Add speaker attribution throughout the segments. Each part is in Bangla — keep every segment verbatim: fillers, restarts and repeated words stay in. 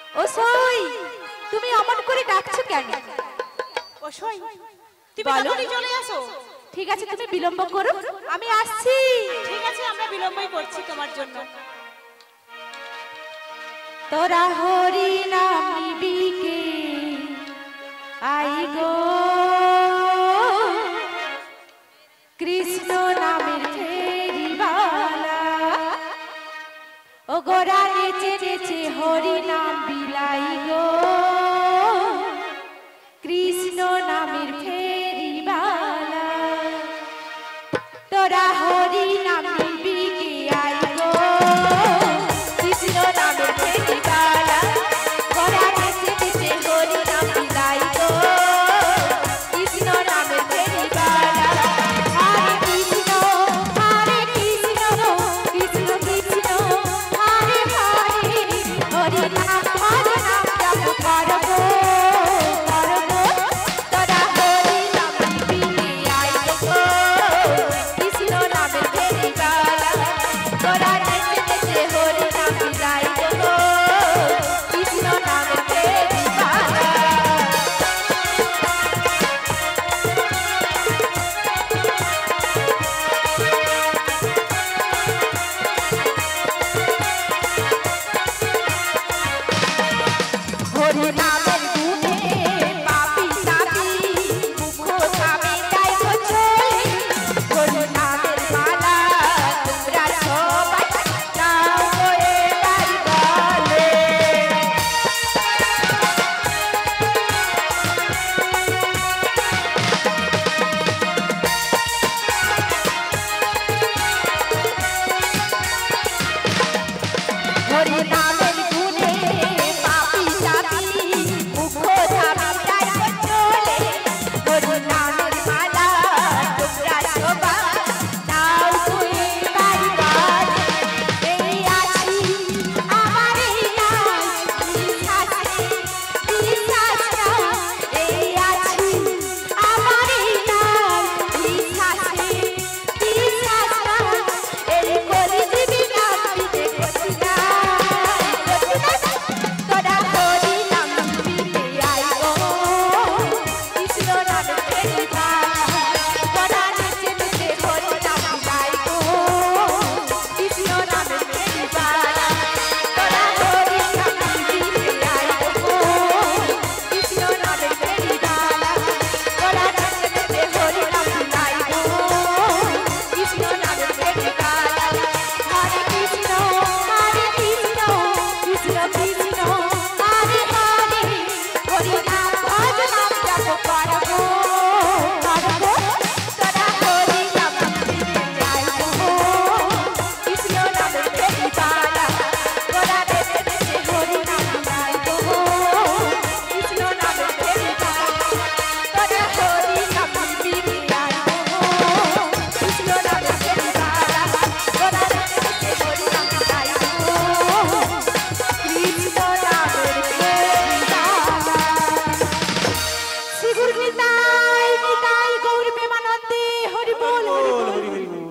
Speaker 1: ও সই, তুমি অমন করে ডাকছো কেন?
Speaker 2: ও সই, তুমি তাড়াতাড়ি চলে আসো।
Speaker 1: ঠিক আছে, তুমি বিলম্ব করো, আমি আসছি।
Speaker 2: ঠিক আছে, আমরা বিলম্বই করছি তোমার জন্য।
Speaker 1: তোরা হরি নাম নিবিকে আই গো, কৃষ্ণ নামের ফেরিবালা, ও গোরা নেচে নেচে হরি নাম বিলাই গো, কৃষ্ণ নামের ফেরিবালা। তোরা হরি নাম নিবিকে আই গো, কৃষ্ণ নামের ফেরিবালা, গোরা নেচে নেচে হরি নাম বিলাই গো, কৃষ্ণ নামের ফেরিবালা। হরে কৃষ্ণ হরে কৃষ্ণ কৃষ্ণ কৃষ্ণ হরে হরে, হরি নাম হরে নাম জপ করব করব। তোরা হরি নাম নিবিকে আই গো, কৃষ্ণ নামের ফেরিবালা, গোরা নেচে নেচে হরি নাম বিলাই গো, কৃষ্ণ নামের ফেরিবালা। হরি নামের গুণে পাপী তাপী মুখ থামে তাই তো চলে, হরি নামের মালা তোমরা সবাই নাও গো এবার গলে। হরি নামের গুণে পাপী তাপী মুখ থামে তাই তো চলে, হরি নামের মালা তোমরা সবাই নাও গো এবার গলে। এই আছি আমার এই নাম বিশ্বাসে বিশ্বাসটা, এই আছি আমার এই নাম বিশ্বাসে বিশ্বাসটা, এই করে দিবি নাম দিতে গতি নাই গতি নাই। তোরা হরি নাম নিবিকে আই গো, কৃষ্ণ নামের ফেরিবালা, গোরা নেচে নেচে হরি নাম বিলাই গো, কৃষ্ণ নামের ফেরিবালা। তোরা হরি নাম নিবিকে আই গো, কৃষ্ণ নামের ফেরিবালা, গোরা নেচে নেচে হরি নাম বিলাই গো, কৃষ্ণ নামের ফেরিবালা। হরে কৃষ্ণ হরে কৃষ্ণ কৃষ্ণ কৃষ্ণ হরে হরে, হরি নাম ভজ নাম জপ করব করব। তোরা হরি নাম নিবিকে আই গো, কৃষ্ণ নামের ফেরিবালা, গোরা নেচে নেচে হরি নাম বিলাই গো, কৃষ্ণ নামের ফেরিবালা। তোরা হরি নাম নিবিকে আই গো, কৃষ্ণ নামের ফেরিবালা, গোরা নেচে নেচে হরি নাম বিলাই গো, কৃষ্ণ নামের ফেরিবালা। শ্রী গুরু নিতাই নিতাই গৌর প্রেমানন্দে হরি বল হরি বল হরি বল।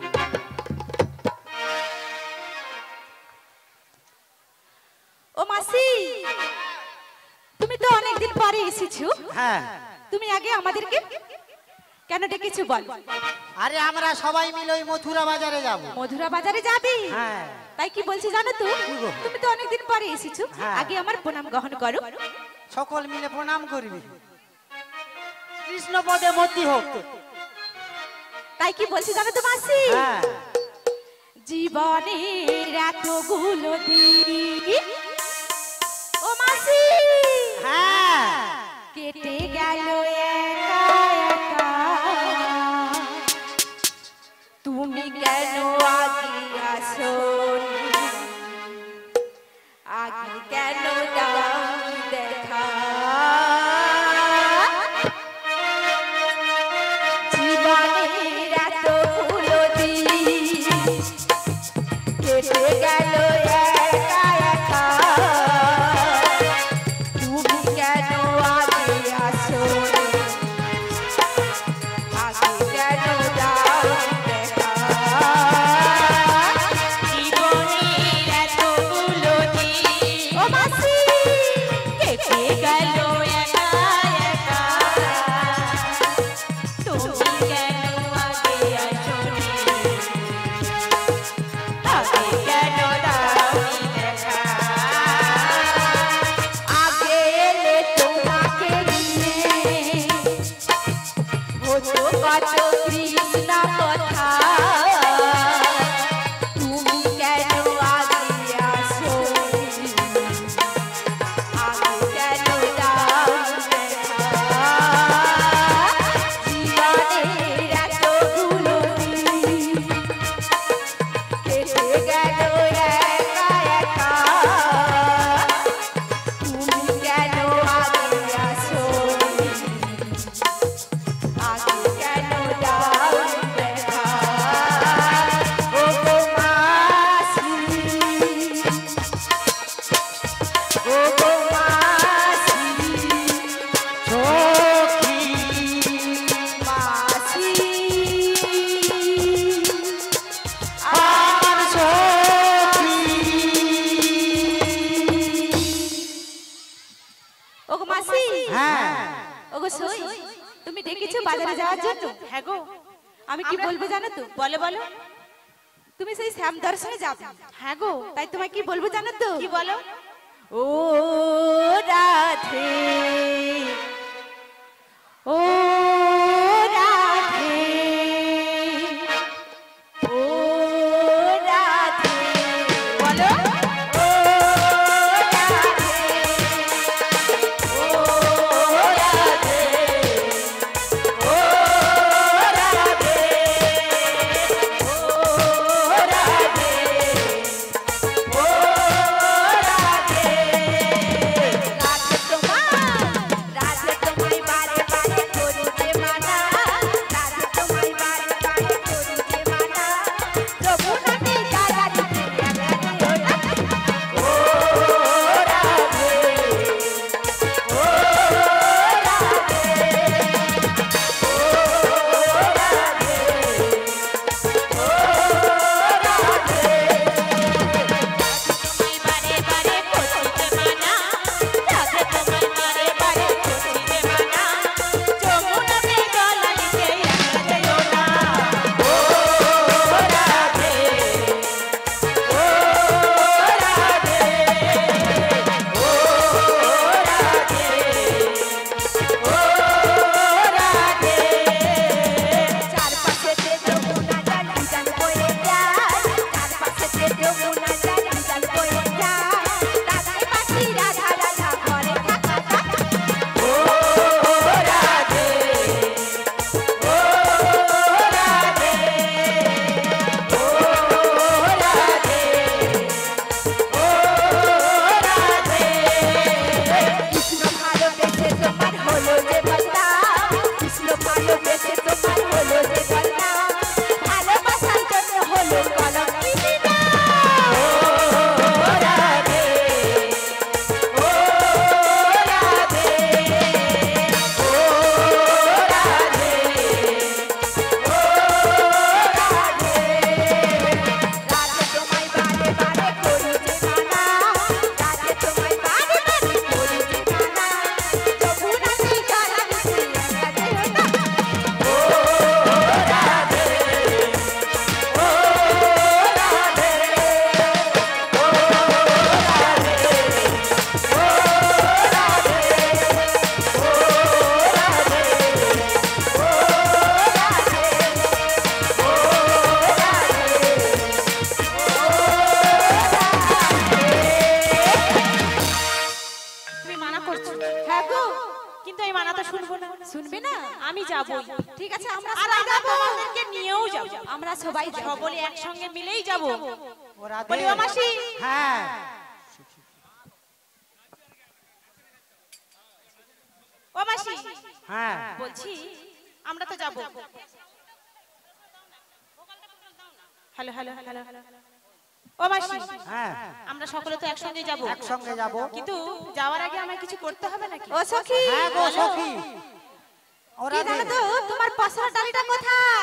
Speaker 1: ও মাসি, তুমি তো অনেকদিন পরে এসেছো,
Speaker 3: হ্যাঁ,
Speaker 1: তুমি আগে আমাদেরকে কেন ডেকেছো বল?
Speaker 3: আরে আমরা সবাই মিলে ওই মথুরা বাজারে যাব।
Speaker 1: মধুরা বাজারে যাবি?
Speaker 3: হ্যাঁ।
Speaker 1: তাই কি বলছি জানো তো,
Speaker 3: গো?
Speaker 1: তুমি তো অনেকদিন পরে এসেছো,
Speaker 3: হ্যাঁ।
Speaker 1: আগে আমার প্রণাম গ্রহণ করো।
Speaker 3: সকল মিলে প্রণাম করবি, কৃষ্ণ পদে মতি হোক।
Speaker 1: তাই কি বলছি জানো তো মাসি,
Speaker 3: হ্যাঁ,
Speaker 1: জীবনের এতগুলো দিন ও মাসি
Speaker 3: হ্যাঁ,
Speaker 1: কেটে গেল একা একা, তুমি কেন আগে আসোনি, আগে কেন দাও দেখা, জীবনের এতগুলো দিন কেটে গেল একা একা, তুমি কেন আগে আসোনি, আগে কেন দাও দেখা, জীবনের এতগুলো দিন ও মাসি
Speaker 3: হ্যাঁ
Speaker 1: ওগো সই তুমি ডেকেছো বাজারে যাওয়ার জন্য?
Speaker 2: হ্যাঁ গো,
Speaker 1: আমি কি বলবো জানো তো?
Speaker 2: বলো বলো।
Speaker 1: তুমি সেই শ্যাম দর্শনে যাবে।
Speaker 2: হ্যাঁ গো,
Speaker 1: তাই তোমায় কি বলবো জানো তো?
Speaker 2: কি বলো?
Speaker 1: ও রাধে ও রাধে ও রাধে
Speaker 2: বলো।
Speaker 1: ও রাধে ও রাধে ও রাধে ও রাধে ও রাধে রাধে তোমার রাধে তোমায় বারে বারে করিতে মানা রাধে তোমায় বারে বারে করিতে মানা যমুনাতে যারা দিতে গেলে ও রাধে ও রাধে ও তোমায় বারে বারে করিতে মানা রাধে তোমায় বারে বারে করিতে মানা যমুনাতে গলা দিতে গেলে ও না ও রাধে ও রাধে ও রাধে ও রাধে চারপাশেতে যমুনা জল জল বয়ে যায় চারপাশেতে যমুনা জল জল বয়ে যায় রাধাই পাখি রাধা রাধা করে থাকা থাকা ও রাধে ও রাধে ও রাধে ও রাধে কৃষ্ণ ভালোবেসে তোমার হলো যে বদনাম কৃষ্ণ ভালোবেসে তোমার হলো যে বদনাম ভালোবাসার জন্য হলো কলঙ্কিনী নাম ও রাধে ও রাধে ও রাধে ও রাধে রাধে তোমায় বারে বারে করিতে মানা রাধে তোমায় বারে বারে করিতে মানা যমুনাতে গলা দিতে গেলে ও না ও রাধে ও রাধে ও
Speaker 2: তুমি মানা করছো।
Speaker 1: হ্যাঁ গো
Speaker 2: কিন্তু এই মানা তো শুনবো না।
Speaker 1: শুনবে না?
Speaker 2: আমি যাবই।
Speaker 1: ঠিক আছে আমরা
Speaker 2: আর
Speaker 1: সবাই
Speaker 2: আমরা
Speaker 1: যাবো
Speaker 2: তোমাদেরকে নিয়েও যাব।
Speaker 1: আমরা সবাই যাবো
Speaker 2: সকলে একসঙ্গে মিলেই যাব।
Speaker 3: ও রাধে
Speaker 2: বলি ও মাসি,
Speaker 3: হ্যাঁ
Speaker 2: ও মাসি
Speaker 3: হ্যাঁ
Speaker 2: বলছি আমরা তো যাব। হ্যালো হ্যালো হ্যালো ও মাসি,
Speaker 3: হ্যাঁ
Speaker 2: আমরা সকলে তো একসঙ্গে যাব।
Speaker 3: একসঙ্গে যাব
Speaker 2: কিন্তু যাওয়ার আগে আমায় কিছু করতে হবে নাকি?
Speaker 1: ও সখী
Speaker 3: হ্যাঁ গো সখী ও
Speaker 1: কি
Speaker 3: রাধে
Speaker 1: জানো তো তোমার পসরা ডালিটা কোথায়?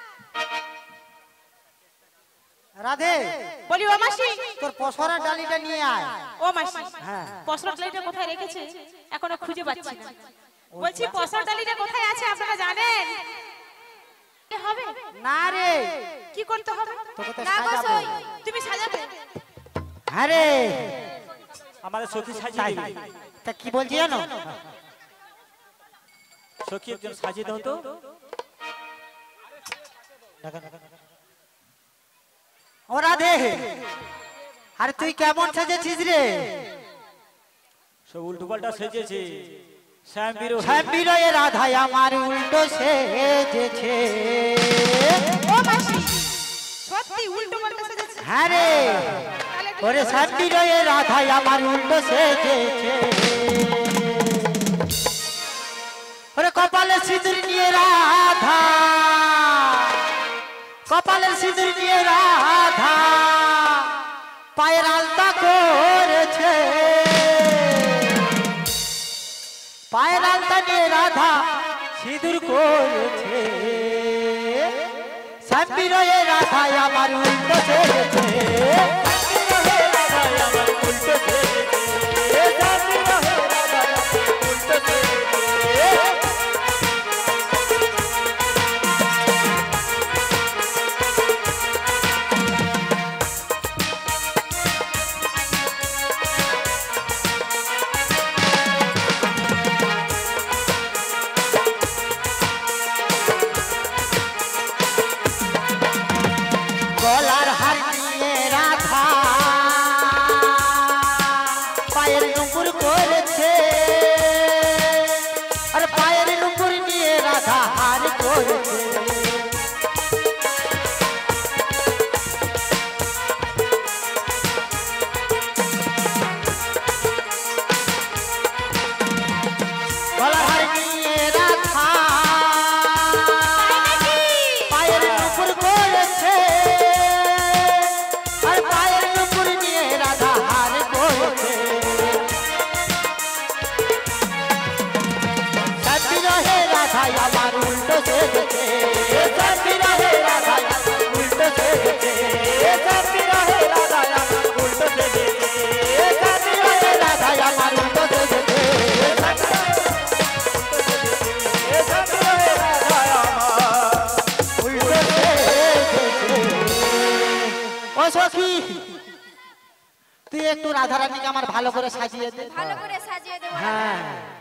Speaker 3: রাধে
Speaker 2: বলি ও মাসি,
Speaker 3: তোর পসরা ডালিটা নিয়ে আয়
Speaker 2: ও মাসি
Speaker 3: হ্যাঁ
Speaker 2: পসরা ডালিটা কোথায় রেখেছে এখনো খুঁজে পাচ্ছি না। বলছি পসরা ডালিটা কোথায় আছে আপনারা জানেন? কি হবে?
Speaker 3: না রে
Speaker 2: কি করতে হবে?
Speaker 3: তোকে তো
Speaker 1: না গো
Speaker 3: সাজাবো
Speaker 1: সই
Speaker 2: তুমি সাজাবে?
Speaker 3: হ্যাঁ রে
Speaker 4: আমাদের সখী সাজিয়ে
Speaker 3: তাই
Speaker 4: দিবি।
Speaker 3: তা কি বলছি জানো
Speaker 4: সখী একজন সাজিয়ে দাও তো।
Speaker 3: ও রাধে আরে তুই কেমন সাজেছিস রে
Speaker 4: সব উল্টো পাল্টা সেজেছে। শ্যাম বিরোহী
Speaker 3: ছাব্বিরয়ে রাধায় আমার উল্টো সেজেছে
Speaker 2: ও মাসি সত্যি উল্টো পাল্টা সেজেছে?
Speaker 3: হ্যাঁ রে ওরে ছাব্বিরয়ে রাধায় আমার উল্টো সেজেছে ওরে কপালে সিঁদুর নিয়ে রাধা কপালে সিঁদুর নিয়ে রাধা পায়ের আলতা করেছে পায়ের আলতা নিয়ে রাধা সিঁদুর করেছে ছাব্বিরয়ে রাধায় আমার উল্টো সেজেছে ছাব্বিরয়ে রাধায় আমার উল্টো সেজেছে ছাব্বিরয়ে রাধায় আমার উল্টো সেজেছে নুপুর করেছে আর পায়ের নুপুর নিয়ে রাধা হার করেছে গলার হার নিয়ে রাধা পায়ের নুপুর করেছে আর পায়ের নুপুর নিয়ে রাধা হার করেছে সাথী রহে রাধা আমার উল্টো সেজেছে সাথী রহে রাধা উল্টো সেজেছে সাথী রহে রাধা আমার উল্টো সেজেছে সাথী রহে রাধা আমার উল্টো সেজেছে সাথী রহে রাধা আমার উল্টো সেজেছে ও সখী তুই একটু রাধা রানীকে আমার ভালো করে সাজিয়ে দে
Speaker 1: ভালো করে সাজিয়ে দেবো
Speaker 3: হ্যাঁ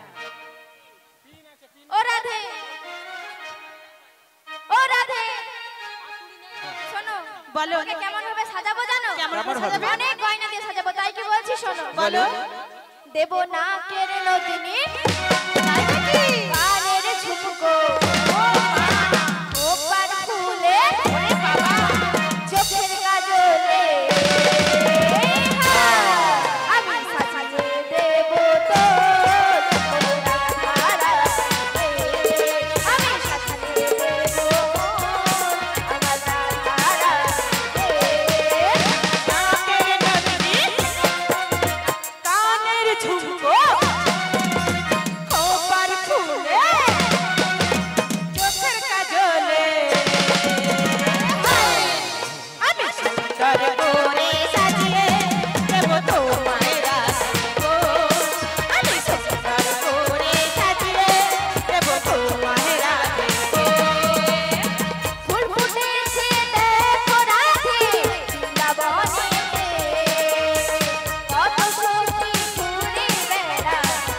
Speaker 1: ও রাধে ও রাধে শোনো
Speaker 2: বলো।
Speaker 1: ওকে কেমন ভাবে সাজাবো জানো
Speaker 2: কেমন
Speaker 4: কেমন
Speaker 2: ভাবে
Speaker 4: হবে?
Speaker 1: অনেক গয়না দিয়ে সাজাবো তাই কি বলছি শোনো
Speaker 2: বলো।
Speaker 1: দেব না কেড়ে নদিনী তাই নাকি কানের ঝুমকো ও মা ও পার ফুলে ওরে বাবা চোখের কাজলে আমি সাজিয়ে দেব তো আমি সাজিয়ে দেব আমার তারা
Speaker 2: কানের ঝুমকো খোপার ফুলে চোখের কাজলে আমি সুন্দর করে সাজিয়ে দেব তোমায় রাখবো আমি সুন্দর করে সাজিয়ে দেব তোমায় রাখবো
Speaker 1: ফুল ফুটেছে দেখো রাধে বৃন্দাবনেতে কত সখী ঘুরে বেড়াচ্ছে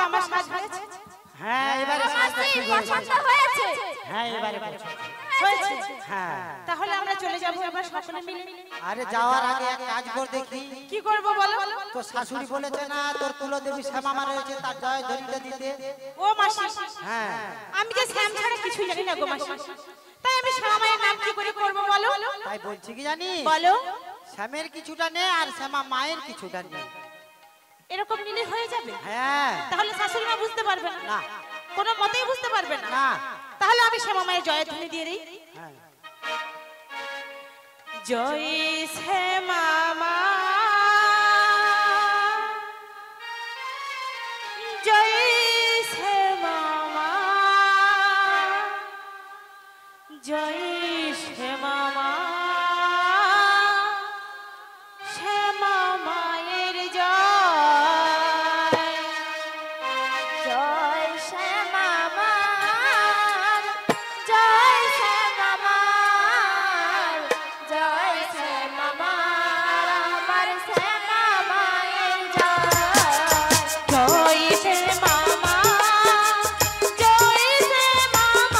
Speaker 2: আমার সাজ হয়েছে?
Speaker 3: হ্যাঁ এবারে সাজটা
Speaker 1: মাসি
Speaker 3: ঠিক হয়েছে।
Speaker 1: পছন্দ হয়েছে?
Speaker 3: হ্যাঁ এবারে পছন্দ।
Speaker 2: হয়েছে?
Speaker 3: হ্যাঁ
Speaker 2: তাহলে আমরা চলে যাবো এবার সকলে মিলে।
Speaker 3: আরে যাওয়ার আগে এক কাজ কর দেখি।
Speaker 2: কি করব বলো?
Speaker 3: তোর শাশুড়ি বলেছে না তোর কুলদেবী শ্যামা রয়েছে তার জয় ধরিতে দিতে।
Speaker 2: ও মাসি,
Speaker 3: হ্যাঁ
Speaker 2: আমি যে শ্যাম ছাড়া কিছুই জানি না গো মাসি, তাই আমি শ্যামা মায়ের নাম কি করে করব বলো?
Speaker 3: তাই বলছি কি জানি
Speaker 2: বলো।
Speaker 3: শ্যামের কিছুটা নে আর শ্যামা মায়ের কিছুটা নে।
Speaker 2: এরকম নিলে হয়ে যাবে?
Speaker 3: হ্যাঁ
Speaker 2: তাহলে শাশুড়ি মা বুঝতে পারবে না?
Speaker 3: না
Speaker 2: কোনো মতেই বুঝতে পারবে না।
Speaker 3: না
Speaker 2: তাহলে আমি শ্যামা মায়ের জয়ধ্বনি দিয়ে দিই।
Speaker 3: হ্যাঁ
Speaker 2: জয় শ্যামা মা, জয় শ্যামা মা, জয় শ্যামা মা, শ্যামা মায়ের জয়।
Speaker 1: জয় শ্যামা মা, জয় শ্যামা মা, জয় শ্যামা মা, আমার শ্যামা মায়ের জয়।
Speaker 2: জয় শ্যামা মা, জয় শ্যামা মা,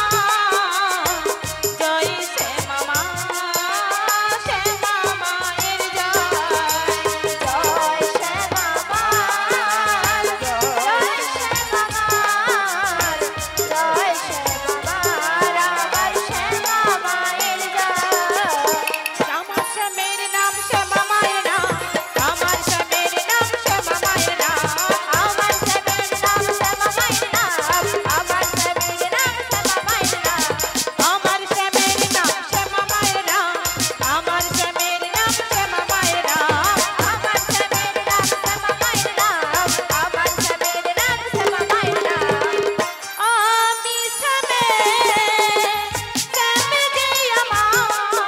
Speaker 2: জয় শ্যামা মা, শ্যামা মায়ের জয়।
Speaker 1: জয় শ্যামা মা, জয় শ্যামা মা, জয় শ্যামা মা, আমার শ্যামা মায়ের জয়।
Speaker 2: আমার শ্যামের নাম শ্যামা মায়ের নাম, আমার শ্যামের নাম শ্যামা মায়ের নাম,
Speaker 1: আমার শ্যামের নাম শ্যামা মায়ের নাম, আমার শ্যামের নাম শ্যামা মায়ের নাম।
Speaker 2: আমার শ্যামের নাম শ্যামা মায়ের নাম, আমার শ্যামের নাম শ্যামা মায়ের নাম।
Speaker 1: আমার শ্যামের নাম শ্যামা মায়ের নাম, আমার শ্যামের নাম শ্যামা মায়ের নাম।
Speaker 2: আমি শ্যামে, শ্যামে যে আমার,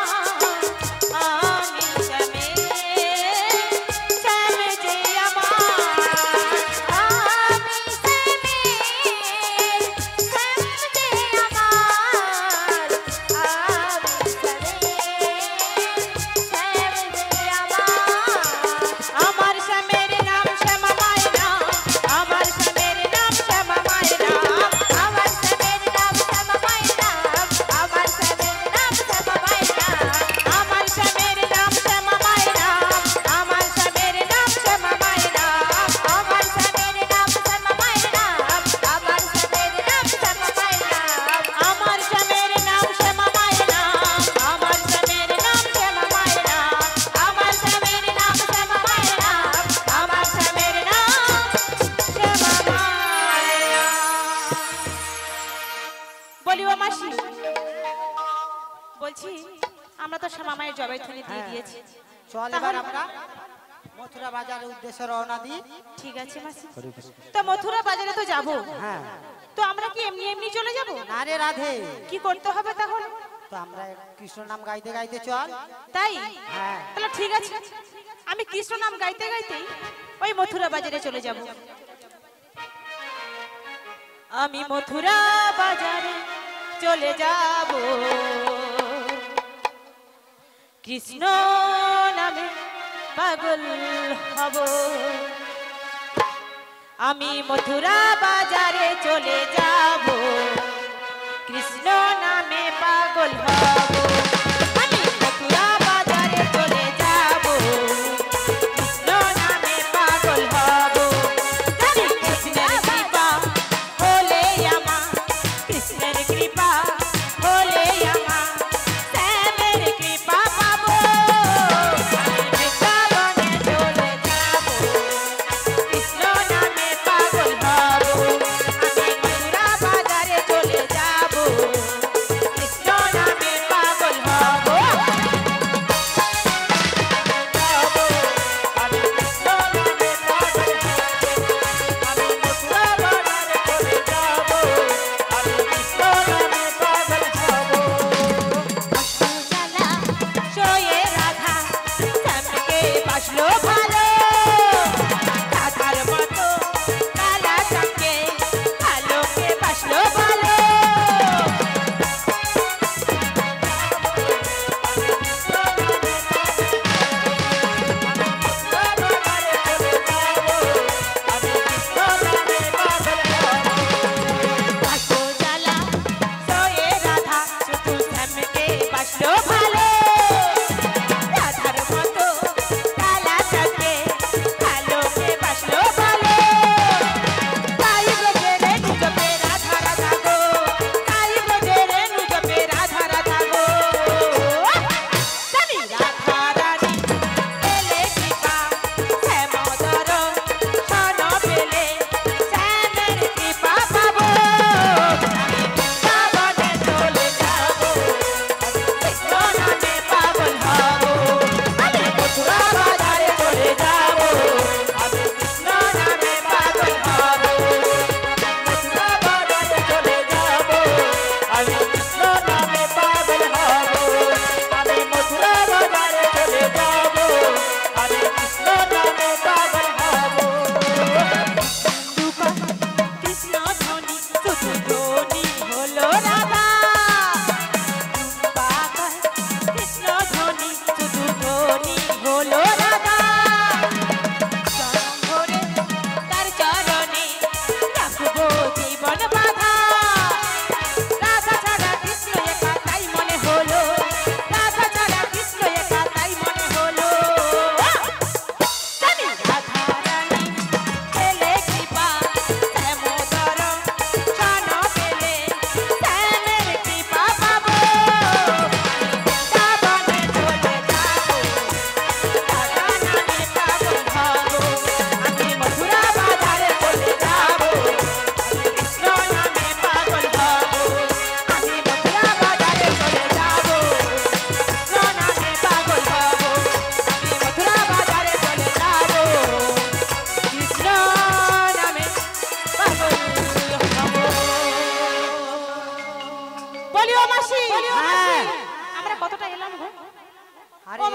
Speaker 2: আমি শ্যামে, শ্যামে যে আমার।
Speaker 1: আমি শ্যামের, শ্যাম যে আমার, আমি শ্যামের, শ্যাম যে আমার।
Speaker 2: আমার শ্যামের নাম শ্যামা মায়ের নাম, আমার শ্যামের নাম শ্যামা মায়ের নাম।
Speaker 1: আমার শ্যামের নাম শ্যামা মায়ের নাম, আমার শ্যামের নাম শ্যামা মায়ের নাম।
Speaker 2: আমার শ্যামের নাম শ্যামা মায়ের নাম, আমার শ্যামের নাম শ্যামা মায়ের নাম।
Speaker 1: আমার শ্যামের নাম শ্যামা মায়ের নাম, আমার শ্যামের নাম শ্যামা মায়ের নাম।
Speaker 2: আমার শ্যামের নাম শ্যামা মায়ের নাম, আমার শ্যামের নাম শ্যামা মায়ের নাম।
Speaker 1: আমার শ্যামের নাম শ্যামা মায়ের নাম,
Speaker 2: আমার শ্যামের নাম শ্যামা মায়ের নাম। বলি ও মাসি, বলছি আমরা তো শ্যামা মায়ের জবাইধ্বনি দিয়ে দিয়েছি,
Speaker 3: চল এবার আমরা মথুরা বাজারের উদ্দেশ্যে রওনা দিই।
Speaker 2: ঠিক আছে মাসি। তো মথুরা বাজারে তো যাব,
Speaker 3: হ্যাঁ
Speaker 2: তো আমরা কি এমনি এমনি চলে যাব?
Speaker 3: না রে রাধে,
Speaker 2: কি করতে হবে তাহলে?
Speaker 3: তো আমরা কৃষ্ণ নাম গাইতে গাইতে চল।
Speaker 2: তাই?
Speaker 3: হ্যাঁ
Speaker 2: তাহলে ঠিক আছে, আমি কৃষ্ণ নাম গাইতে গাইতে ওই মথুরা বাজারে চলে যাব। আমি মথুরা বাজারে চলে যাব, কৃষ্ণ নামে পাগল হব। আমি মথুরা বাজারে চলে যাব, কৃষ্ণ নামে পাগল হব। আমি মথুরা বাজারে চলে যাব, কৃষ্ণ নামে পাগল হব। জানি কৃষ্ণের কৃপা হলে আমার, কৃষ্ণের কৃপা হলে আমার, শ্যামের কৃপা পাবো। বৃন্দাবনে চলে যাব, কৃষ্ণ নামে পাগল হব। আমি মথুরা বাজারে চলে যাব, কৃষ্ণ নামে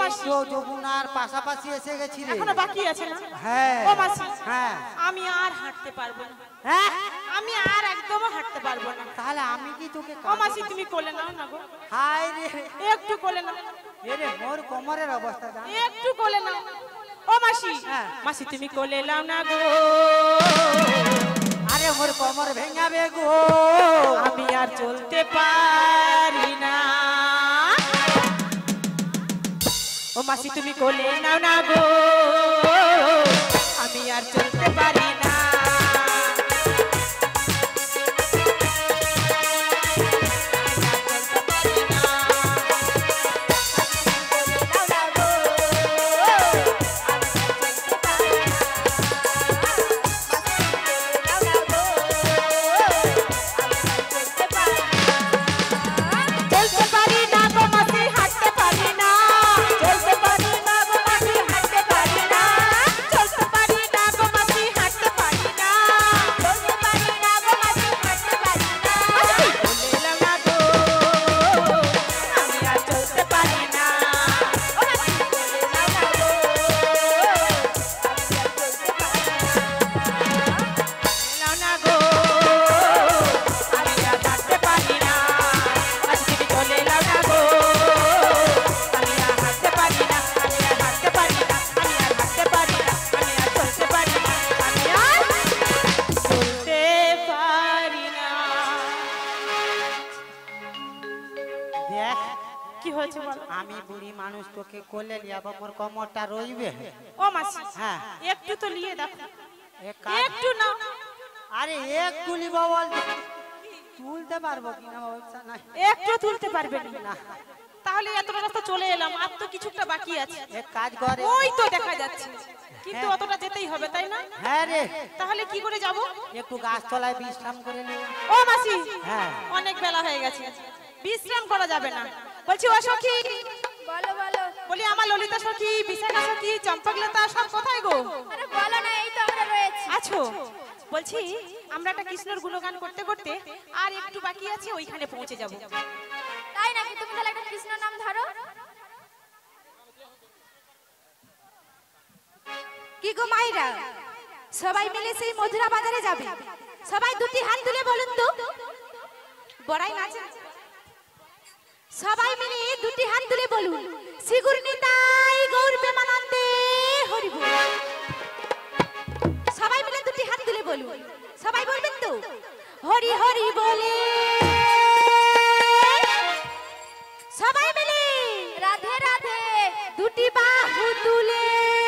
Speaker 3: বিশ্ব যমুনার পাশাপাশি এসে গেছি রে।
Speaker 2: এখনো বাকি আছে না?
Speaker 3: হ্যাঁ
Speaker 2: ও মাসি,
Speaker 3: হ্যাঁ
Speaker 2: আমি আর হাঁটতে পারবো না।
Speaker 3: হ্যাঁ
Speaker 2: আমি আর একদম হাঁটতে পারবো না।
Speaker 3: তাহলে আমি কি তোকে
Speaker 2: ও মাসি তুমি কোলে নাও না গো,
Speaker 3: হাই রে
Speaker 2: একটু কোলে নাও,
Speaker 3: এরে মোর কোমরের অবস্থা জান।
Speaker 2: একটু কোলে নাও। ও মাসি,
Speaker 3: হ্যাঁ।
Speaker 2: মাসি তুমি কোলে নাও না গো,
Speaker 3: আরে মোর কোমর ভেঙাবে গো,
Speaker 2: আমি আর চলতে পারি না। ও মাসি তুমি কোলে নাও না গো, আমি আর চলতে পারি না।
Speaker 3: আমি বুড়ি মানুষ তোকে কোলে লিয়াবো, মোর কোমরটা রইবে।
Speaker 2: ও মাসি,
Speaker 3: হ্যাঁ
Speaker 2: একটু তো নিয়ে দেখো,
Speaker 3: এক কাজ-
Speaker 2: একটু না।
Speaker 3: আরে এক তুলি বল, তুলতে পারবো কিনা অবস্থা নাই।
Speaker 2: একটু তুলতে পারবে না? তাহলে এতটা রাস্তা চলে এলাম, আর তো কিছুটা বাকি আছে।
Speaker 3: এক কাজ করে,
Speaker 2: ওই তো দেখা যাচ্ছে, কিন্তু অতটা যেতেই হবে তাই না?
Speaker 3: হ্যাঁ রে
Speaker 2: তাহলে কি করে যাব?
Speaker 3: একটু গাছ তলায় বিশ্রাম করে নে।
Speaker 2: ও মাসি,
Speaker 3: হ্যাঁ
Speaker 2: অনেক বেলা হয়ে গেছে, বিশ্রাম করা যাবে না। বলছি ও সখী,
Speaker 5: বলো বলো।
Speaker 2: বলি আমার ললিতা সখী, বিশাখা সখী, চম্পকলতা সব কোথায় গো?
Speaker 5: আরে বলো না, এই তো আমরা রয়েছি।
Speaker 2: আছো? বলছি আমরা একটা কৃষ্ণর গুণগান করতে করতে আর একটু বাকি আছে, ওইখানে পৌঁছে যাব।
Speaker 5: তাই নাকি? তুমি তাহলে একটা কৃষ্ণ নাম ধরো।
Speaker 1: কি গো মাইরা, সবাই মিলে সেই মধুরা বাজারে যাবে। সবাই দুটি হাত তুলে বলুন তো, বড়াই নাচে। সবাই মিলে দুটি হাত তুলে বলুন, শ্রীগুরু নিতাই গৌর প্রেমানন্দে হরি বল। সবাই মিলে দুটি হাত তুলে বলুন, সবাই বলবেন তো, হরি হরি বলে। সবাই মিলে
Speaker 5: রাধে রাধে।
Speaker 1: দুটি বাহু তুলে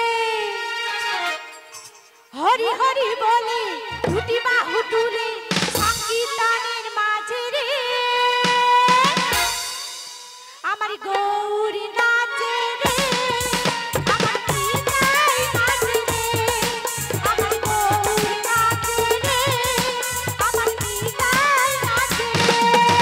Speaker 1: হরি হরি বলে, দুটি বাহু তুলে সংকীর্তনের মাঝে রে আমার গৌরী নাচে রে, আমার নিতাই নাচে রে, আমার গৌরী নাচে রে, আমার নিতাই নাচে রে।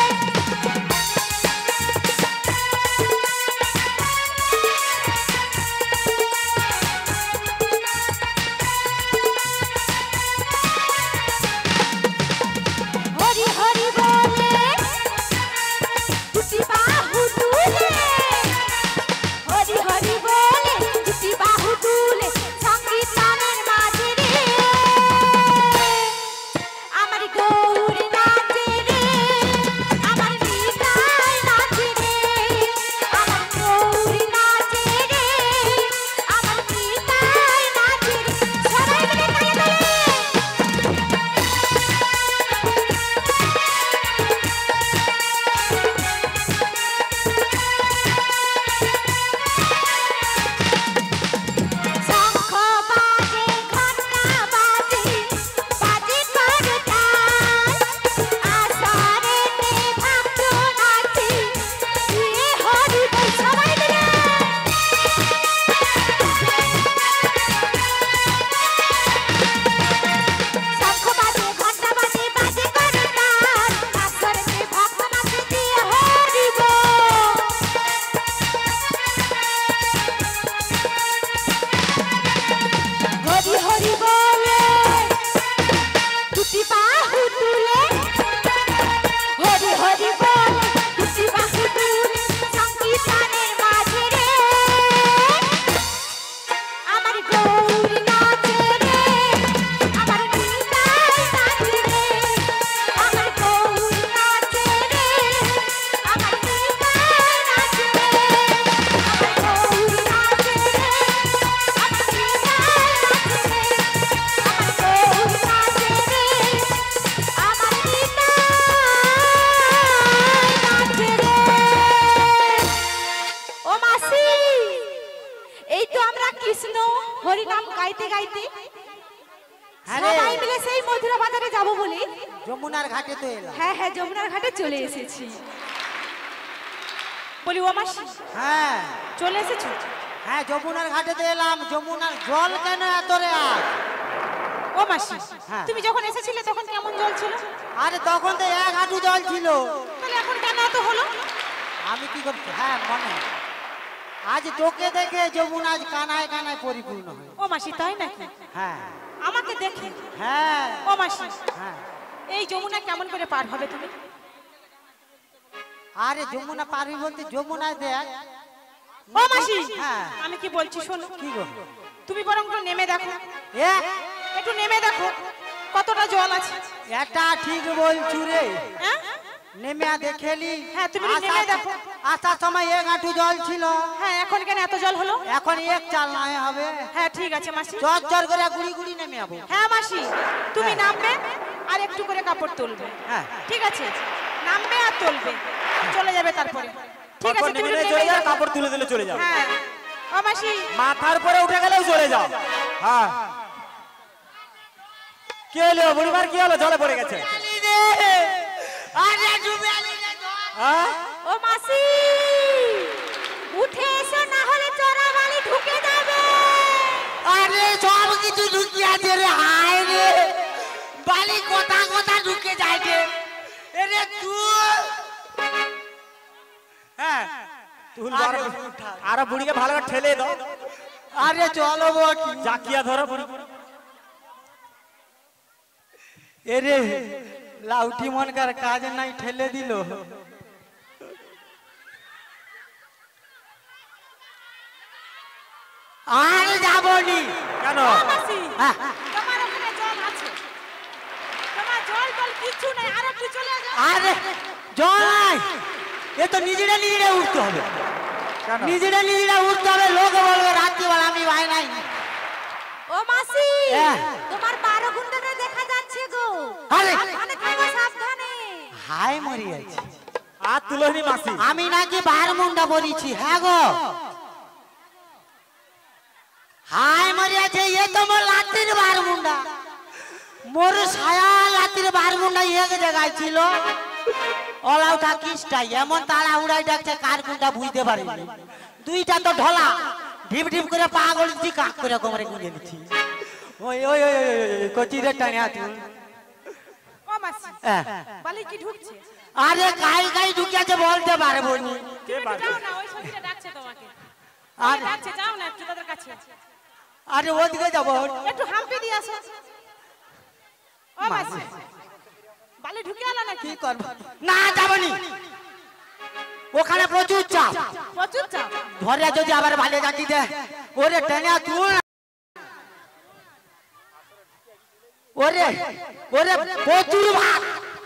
Speaker 1: হরি হরি বলে দুটি বাহু তুলে, হরি হরি বলে দুটি বাহু তুলে সংকীর্তনের মাঝে রে আমার গৌরী নাচে রে, আমার নিতাই নাচে রে, আমার গৌরী নাচে রে, আমার নিতাই নাচে রে। সবাই মিলে তালে তালে শঙ্খ বাজে, ঘণ্টা বাজে, বাজে করতাল, আষাঢ়েতে ভক্ত নাচে, গিয়ে হরি বল। সবাই মিলে শঙ্খ বাজে, ঘণ্টা বাজে, বাজে করতাল, আষাঢ়েতে ভক্ত নাচে, গিয়ে হরি বল। হরি হরি বলে দুটি বাহু তুলে, হরি হরি বলে দুটি বাহু তুলে সংকীর্তনের মাঝে রে
Speaker 3: হ্যাঁ রে।
Speaker 1: সবাই মিলে সেই মথুরা বাজারে যাব বলে
Speaker 3: যমুনার ঘাটে তো এলাম।
Speaker 1: হ্যাঁ হ্যাঁ যমুনার ঘাটে চলে এসেছি।
Speaker 2: বলি ও মাসি
Speaker 3: হ্যাঁ
Speaker 2: চলে এসেছো?
Speaker 3: হ্যাঁ যমুনার ঘাটে তো এলাম। যমুনার জল কেন এত রে আজ?
Speaker 2: ও মাসি
Speaker 3: হ্যাঁ।
Speaker 2: তুমি যখন এসেছিলে তখন কেমন জল ছিল?
Speaker 3: আরে তখন তো এক হাঁটু জল ছিল।
Speaker 2: তাহলে এখন কেন এত হলো?
Speaker 3: আমি কি করছি? হ্যাঁ মনে আজ তোকে দেখে যমুনা আজ কানায় কানায় পরিপূর্ণ হয়।
Speaker 2: ও মাসি তাই নাকি?
Speaker 3: হ্যাঁ
Speaker 2: আমাকে দেখে?
Speaker 3: হ্যাঁ
Speaker 2: ও মাসি
Speaker 3: হ্যাঁ।
Speaker 2: এই যমুনা কেমন করে পার হবে তুমি?
Speaker 3: আরে যমুনা পারবি বলতে যমুনায় দেখ।
Speaker 2: ও মাসি
Speaker 3: হ্যাঁ।
Speaker 2: আমি কি বলছি শোনো,
Speaker 3: কি গো?
Speaker 2: তুমি বরং একটু নেমে দেখো,
Speaker 3: এ
Speaker 2: একটু নেমে দেখো কতটা জল আছে।
Speaker 3: এটা ঠিক বলছু রে।
Speaker 2: হ্যাঁ
Speaker 3: নেমে দেখেলি?
Speaker 2: হ্যাঁ, তুমি নেমে দেখো।
Speaker 3: আসার সময় এক হাঁটু জল ছিল,
Speaker 2: হ্যাঁ এখন কেন এত জল হলো?
Speaker 3: এখন এক চাল নয় হবে।
Speaker 2: হ্যাঁ ঠিক আছে মাসি।
Speaker 3: চর চর করে গুড়ি গুড়ি নেমে যাবো।
Speaker 2: হ্যাঁ মাসি তুমি
Speaker 3: হ্যাঁ।
Speaker 2: নামবে আর একটু করে কাপড় তুলবে।
Speaker 3: হ্যাঁ।
Speaker 2: ঠিক আছে, নামবে আর তুলবে, চলে যাবে তারপরে। ঠিক আছে তুমি
Speaker 4: নেমে
Speaker 2: একটু
Speaker 4: চলে
Speaker 2: নেমে
Speaker 4: যাও,
Speaker 2: যাও।
Speaker 4: কাপড় তুলে দিলে চলে যাও।
Speaker 2: হ্যাঁ ও মাসি
Speaker 4: মাথার পরে উঠে গেলেও চলে যাও। হ্যাঁ কি হলো বুড়িমার, কি হলো? জলে পড়ে গেছে।
Speaker 3: আরে ডুবে আলি রে জল।
Speaker 4: হ্যাঁ
Speaker 1: ও মাসি উঠে এসো, না হলে চোরা বালি ঢুকে যাবে।
Speaker 3: আরে সব কিছু ঢুকে আছে রে। হায় রে বালি কথা কথা ঢুকে যায় রে। এরে তুই
Speaker 4: হ্যাঁ তুল আর বুড়িকে ভালো করে ঠেলে দাও।
Speaker 3: আরে চলো বট।
Speaker 4: জাকিয়া ধরো বুড়ি।
Speaker 3: এরে লাউটি মনকার কাজ নাই, ঠেলে দিল। আর যাবনি
Speaker 4: কেন?
Speaker 2: ও মাসি
Speaker 3: হ্যাঁ।
Speaker 2: তোমার ওখানে জল আছে, তোমার জল জল কিছু নাই, আর একটু চলে যাও।
Speaker 3: আরে জল নাই, এ তো নিজেরা নিজেরা উঠতে হবে।
Speaker 4: কেন?
Speaker 3: নিজেরা নিজেরা উঠতে হবে। লোক বলবে রাত্রিবেলা আমি ভাই নাই।
Speaker 1: ও মাসি
Speaker 3: হ্যাঁ।
Speaker 1: তোমার বারো গুন্ডাটা দেখা যাচ্ছে গো।
Speaker 3: আরে
Speaker 1: সাবধানে থাকো, সাবধানে।
Speaker 3: হাই মরি আছে।
Speaker 4: আর তুলনি মাসি।
Speaker 3: আমি নাকি বার মুন্ডা বলিছি? হ্যাঁ গো হাই মরি আছে। এ তো মোর লাতির বার মুন্ডা। মোর ছায়া লাতির বার মুন্ডা এক জায়গায় ছিল। অলাউটা কিসটাই এমন তালা উড়াই ডাকছে, কার কোনটা বুঝতে পারিনি। দুইটা তো ঢলা, ঢিপ ঢিপ করে পা গলিছি, কাক করে কোমরে গুঁজে নিচ্ছি। ওই ওই ওই কচিরে টানিয়া তুই।
Speaker 2: ও মাসি
Speaker 3: হ্যাঁ।
Speaker 2: বালি কি ঢুকছে?
Speaker 3: আরে কাই কাই ঢুকিয়াছে বলতে পারবো নি।
Speaker 4: কে
Speaker 2: একটু
Speaker 4: বাড়ি?
Speaker 2: যাও না, ওই সখীটা ডাকছে তোমাকে।
Speaker 3: আর
Speaker 2: ডাকছে, যাও না একটু তাদের কাছে,
Speaker 3: আরে ওদিকে যাবো।
Speaker 2: একটু হাম্পি দিয়ে আসো। ও মাসি বালি ঢুকে এলো নাকি?
Speaker 3: কি করবো? না যাবনি, ওখানে প্রচুর চাপ।
Speaker 2: প্রচুর চাপ।
Speaker 3: ধরে যদি আবার ভালো জাতি দে, ওরে টেনে তুল। ওরে ওরে প্রচুর ভাত।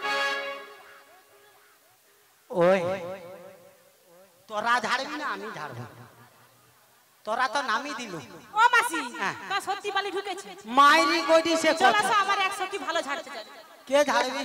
Speaker 3: ওই তোরা ঝাড়বি না, আমি ঝাড়বো। তোরা তো নামি দিল।
Speaker 2: ও মাসি
Speaker 3: হ্যাঁ।
Speaker 2: তা সত্যি বালি ঢুকেছে?
Speaker 3: মাইরি কইদি সে
Speaker 2: চল
Speaker 3: কথা।
Speaker 2: আসো, আমার এক সখী ভালো ঝাড়তে জানে।
Speaker 3: কে ঝাড়বি?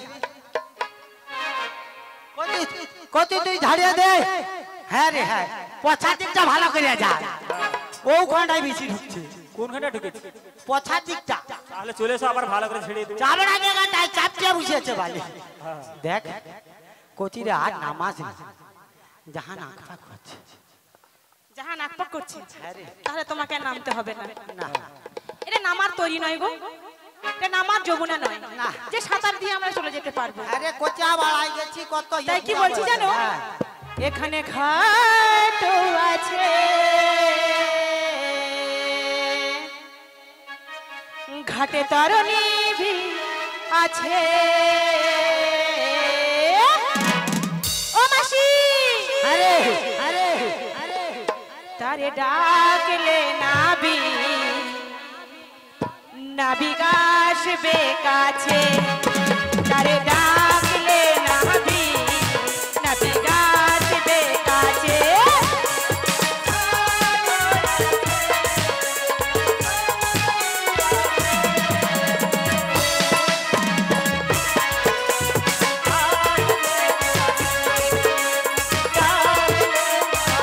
Speaker 3: কতি কতি তুই ঝাড়িয়ে দে। হ্যাঁ রে হ্যাঁ, পছা দিকটা ভালো করে যা। ওখানটাই বেশি ঢুকছে।
Speaker 4: কোনখানে ঢুকেছে?
Speaker 3: পছা দিকটা
Speaker 4: তাহলে চলে এসো, আবার ভালো করে ছেড়ে দেবো।
Speaker 3: চাবড়া জায়গাটায় চাপটিয়ে বসেছে বালি। দেখ কচিরে আর নামাজ নেই, জাহান আঁকড়া করছে।
Speaker 2: যাহা নাকপাক করছে,
Speaker 3: হ্যাঁ রে।
Speaker 2: তাহলে তোমাকে নামতে হবে না।
Speaker 3: না
Speaker 2: এটা নামার তৈরি নয় গো, এটা নামার যমুনা নয়
Speaker 3: না।
Speaker 2: যে সাঁতার দিয়ে আমরা চলে যেতে পারবো।
Speaker 3: আরে কোচা বাড়াই গেছি কত।
Speaker 2: তাই কি
Speaker 3: ইয়ে
Speaker 2: বলছি
Speaker 3: বলছে,
Speaker 2: জানো?
Speaker 3: হ্যাঁ।
Speaker 2: এখানে ঘাট আছে, ঘাটে তরণী ভি আছে। ও মাসি
Speaker 3: আরে আরে আরে
Speaker 2: তারে ডাকলে নাবি, নাবিক আসবে কাছে। তারে ডাকলে নাবি, নাবিক আসবে কাছে।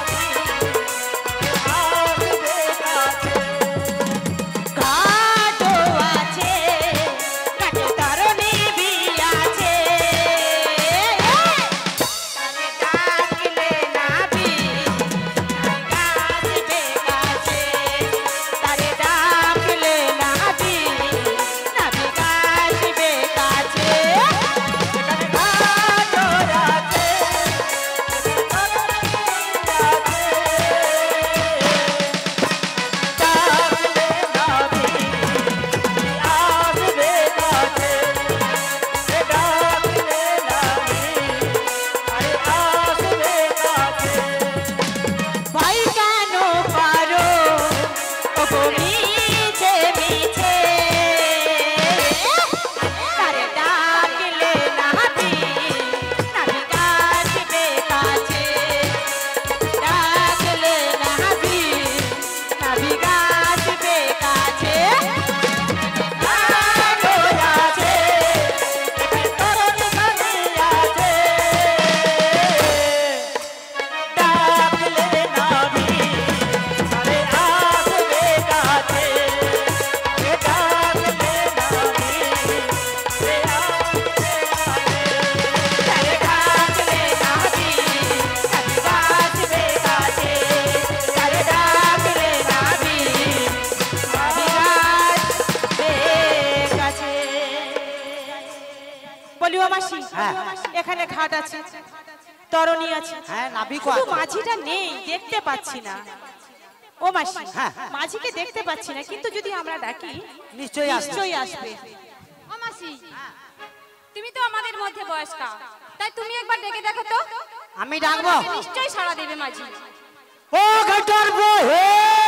Speaker 2: ঘাট মাসি
Speaker 3: হ্যাঁ।
Speaker 2: এখানে ঘাট আছে, তরণী আছে,
Speaker 3: হ্যাঁ নাবিক
Speaker 2: শুধু মাঝিটা নেই, দেখতে পাচ্ছি না। ও মাসি,
Speaker 3: হ্যাঁ।
Speaker 2: মাঝিকে দেখতে পাচ্ছি না, কিন্তু যদি আমরা ডাকি
Speaker 3: নিশ্চয়ই আসবে।
Speaker 2: নিশ্চয়ই আসবে।
Speaker 5: ও মাসি, তুমি তো আমাদের মধ্যে বয়স্কা, তাই তুমি একবার ডেকে দেখো তো।
Speaker 3: আমি ডাকবো।
Speaker 5: নিশ্চয়ই সাড়া দেবে মাঝি।
Speaker 3: ও ঘাটার বহে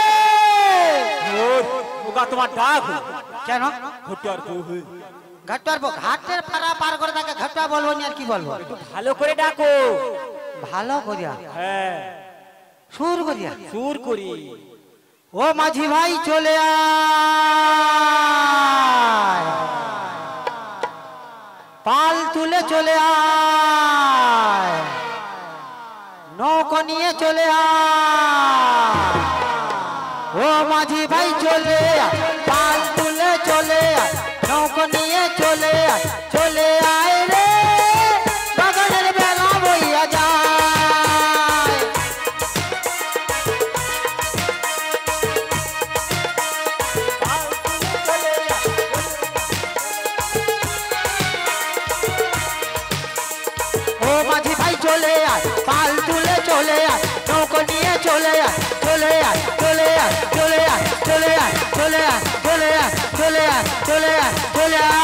Speaker 4: ওগা তোমার ডাক
Speaker 3: কেন
Speaker 4: ঘটার বউ
Speaker 3: ঘাটার বউ ঘাটের পারা পার করে তাকে ঘাটা বলবো না আর কি বলবো?
Speaker 4: ভালো করে ডাকো।
Speaker 3: ভালো করিয়া
Speaker 4: হ্যাঁ
Speaker 3: সুর করিয়া
Speaker 4: সুর করি।
Speaker 3: ও মাঝি ভাই চলে আয়, পাল তুলে চলে আয়, নৌকো নিয়ে চলে আয়। ও মাঝি ভাই চলে আয়, পাল তুলে চলে আয়, নৌকো নিয়ে চলে আয়, চলে আয় রে বাগানের বেলা বইয়া যায়। ও মাঝি ভাই চলে আয়, পাল তুলে চলে আয়, নৌকো নিয়ে চলে আয়, চলে আয়, চলে আয়, চলে আয়, চলে আয়, চলে আয়, চলে আয়, চলে আয়, চলে আয়, চলে আয়।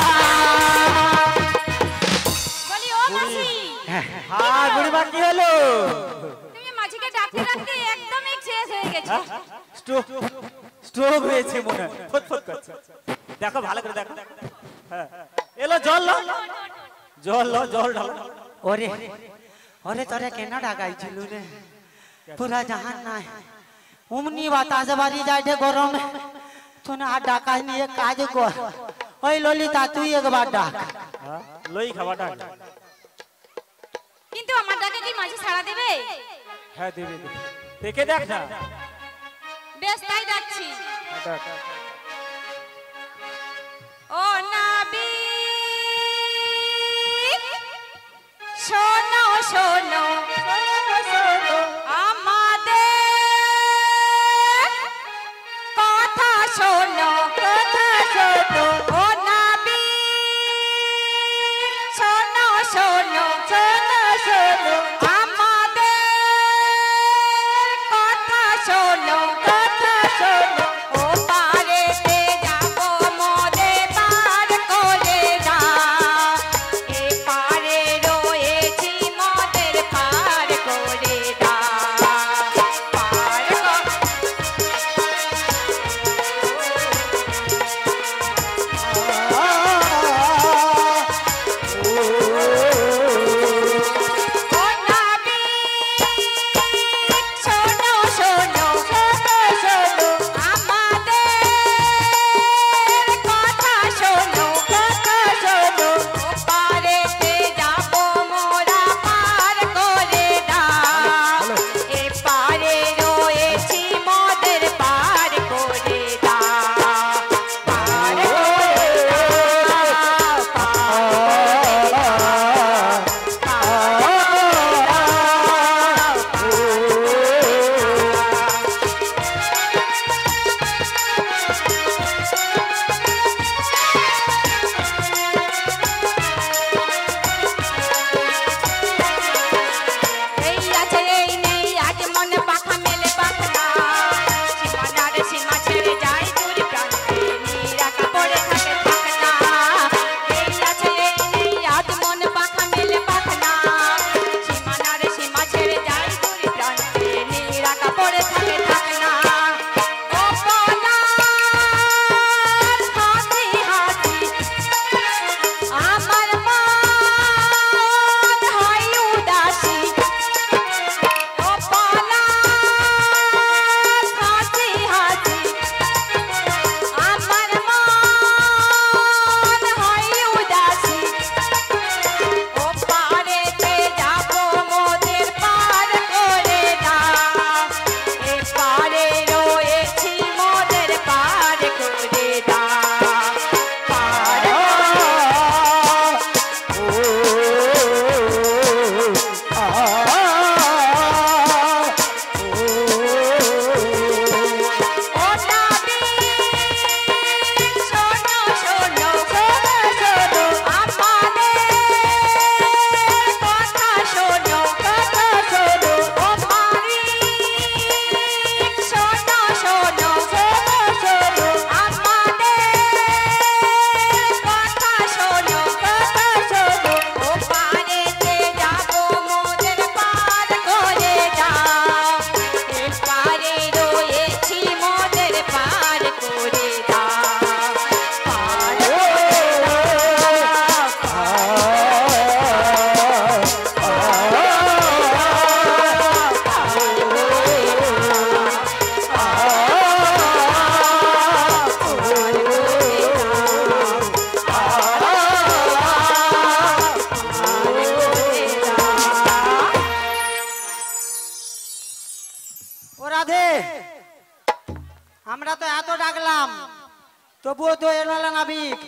Speaker 5: বলি ও মাসি,
Speaker 4: হ্যাঁ বুড়িমা কি হলো?
Speaker 5: তুমি মাঝিকে ডাকতে ডাকতে একদমই শেষ হয়ে গেছে।
Speaker 4: স্ট্রোক স্ট্রোক হয়েছে মনে হয়, ফটফট করছে। দেখো ভালো করে দেখো। হ্যাঁ এলো জল লো, জল লো, জল ঢালো।
Speaker 3: ওরে ওরে তোরে কেন ডাকাইছিল রে? পুরা জাহান নাই উমনি বাতাস বাড়ি যাইছে গরমে, তুই আর ডাকাই নিয়ে কাজ কর। ওই ললিতা তুই একবার ডাক।
Speaker 4: হ্যাঁ লই খাবাটা।
Speaker 5: কিন্তু আমার ডাকে কি মাঝি সাড়া দেবে?
Speaker 4: হ্যাঁ দেবে দেবে। দেখে দেখ না।
Speaker 5: বেশ তাই ডাকছি।
Speaker 4: হ্যাঁ, ডাক।
Speaker 5: ও নাবিক, শোনো শোনো আমাদের কথা শোনো, কথা শোনো। ও নাবিক, শোনো শোনো, শোনো শোনো আমাদের কথা শোনো, কথা শোনো। ও পারে
Speaker 3: তো এলো না নাবিক।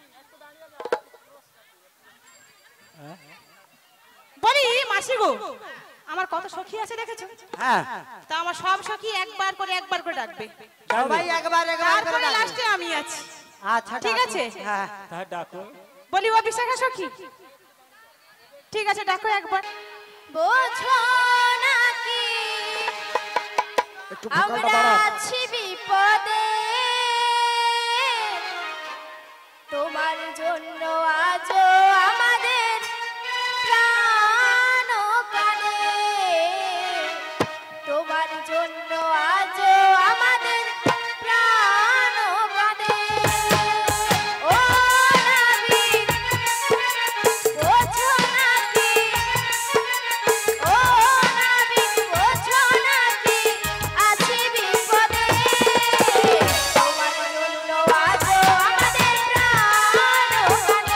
Speaker 2: বলি মাসি গো, আমার কত সখী আছে দেখেছো?
Speaker 3: হ্যাঁ
Speaker 2: তা আমার সব সখী একবার করে একবার করে ডাকবে,
Speaker 3: সবাই একবার একবার করে
Speaker 2: তারপরে
Speaker 3: ডাকবে।
Speaker 2: লাস্টে আমি আছি।
Speaker 3: আচ্ছা
Speaker 2: ঠিক
Speaker 3: ডাকো।
Speaker 2: আছে।
Speaker 3: হ্যাঁ
Speaker 4: তা ডাকো।
Speaker 2: বলি ও বিশাখা সখী, ঠিক আছে ডাকো একবার।
Speaker 5: বোঝো নাকি
Speaker 3: একটু
Speaker 5: আমরা আছি বিপদে, তোমার জন্য আজও আমাদের প্রাণ কাঁদে, তোমার জন্য আজও আমাদের প্রাণ কাঁদে। ও নাবিক বোঝো নাকি, ও নাবিক বোঝো নাকি আছি বিপদে, তোমার জন্য আজও আমাদের প্রাণ কাঁদে।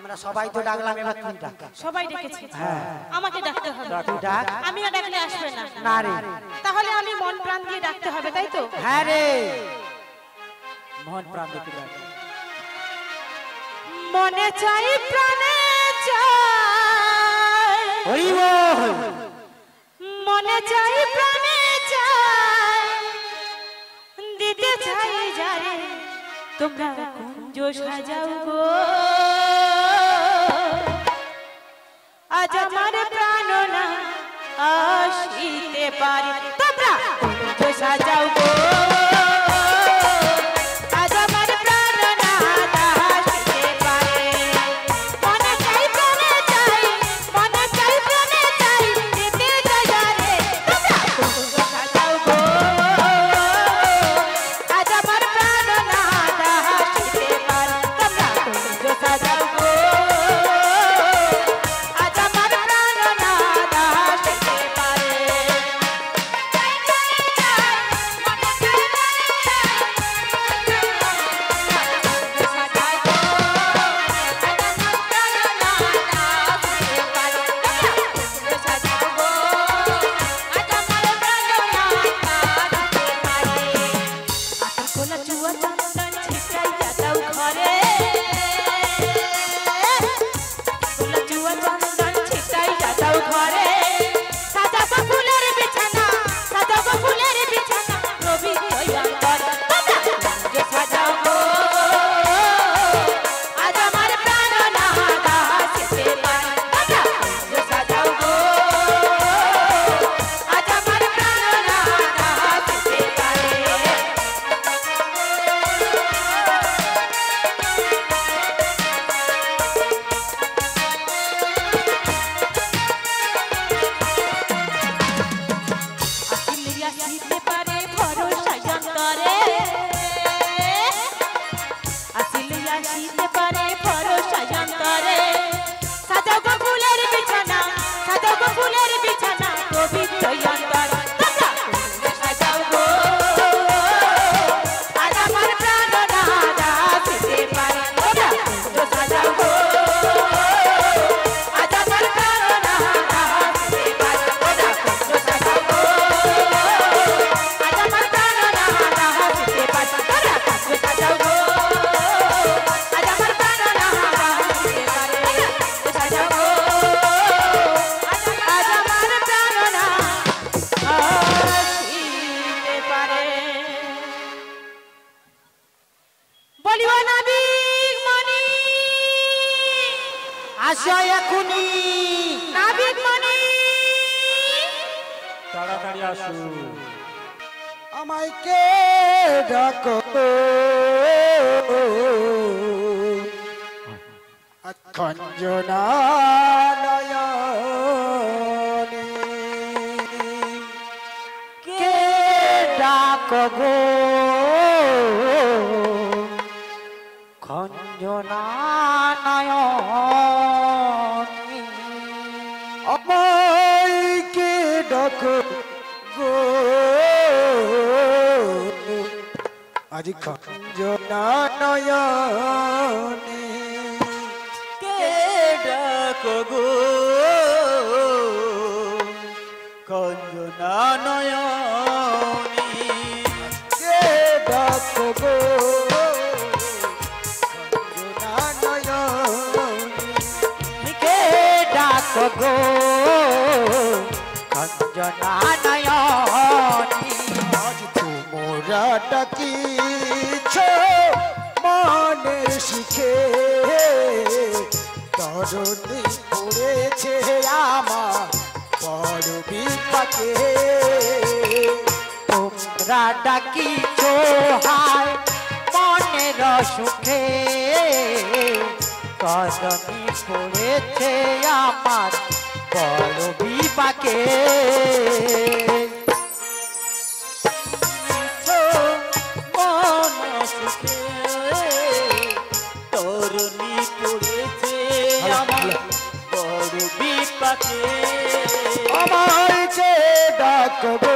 Speaker 3: আমরা সবাই তো ডাকলাম, এবার তুই ডাক।
Speaker 2: সবাই ডেকেছে, আমাকে ডাকতে হবে।
Speaker 3: তুই ডাক।
Speaker 2: আমি আর ডাকলে আসবে না।
Speaker 3: না রে।
Speaker 2: তাহলে আমি মন প্রাণ দিয়ে ডাকতে হবে, তাই তো?
Speaker 3: হ্যাঁ রে,
Speaker 4: মন প্রাণ দিয়ে ডাক।
Speaker 2: মনে চাই প্রাণে চাই,
Speaker 3: হরি বল।
Speaker 2: মনে চাই প্রাণে চাই, দিতে চাই যারে তোমরা কুঞ্জ সাজাও গো। আজ আমার প্রাণ না আসিতে পারে, তোমরা কুঞ্জ সাজাও গো। আজ আমার প্রাণ না আসিতে পারে। মনে চাই প্রাণে চাই, মনে চাই প্রাণে চাই, দিতে চাই যারে তোমরা কুঞ্জ সাজাও গো। আজ আমার প্রাণ না আসিতে পারে, তোমরা কুঞ্জ সাজাও গো। আজ আমার প্রাণ না আসিতে পারে।
Speaker 4: তাড়াতাড়ি আসুন।
Speaker 3: আমায় কে ডাকো খঞ্জনা নয়নে, কে ডাকো গো খঞ্জনা নয়নে, আমায় কে ডাকো গো আজ খঞ্জনা নয়নে,
Speaker 4: কে ডাকো গো খঞ্জনা নয়নে,
Speaker 3: কে ডাকো গো খঞ্জনা নয়নে, কে ডাকো গো খঞ্জনা নয়নে, আজ তোমরা ডাকিছ মনের শিখে, তরুণী পড়েছে আমার বড় বিপাকে, তোমরা ডাকিছ হায় মনের সুখে, তরুণী পড়েছে আমার বড় বিপাকে,
Speaker 4: তরুণী পড়েছে আমার বড় বিপাকে,
Speaker 3: আমায় যে ডাকবো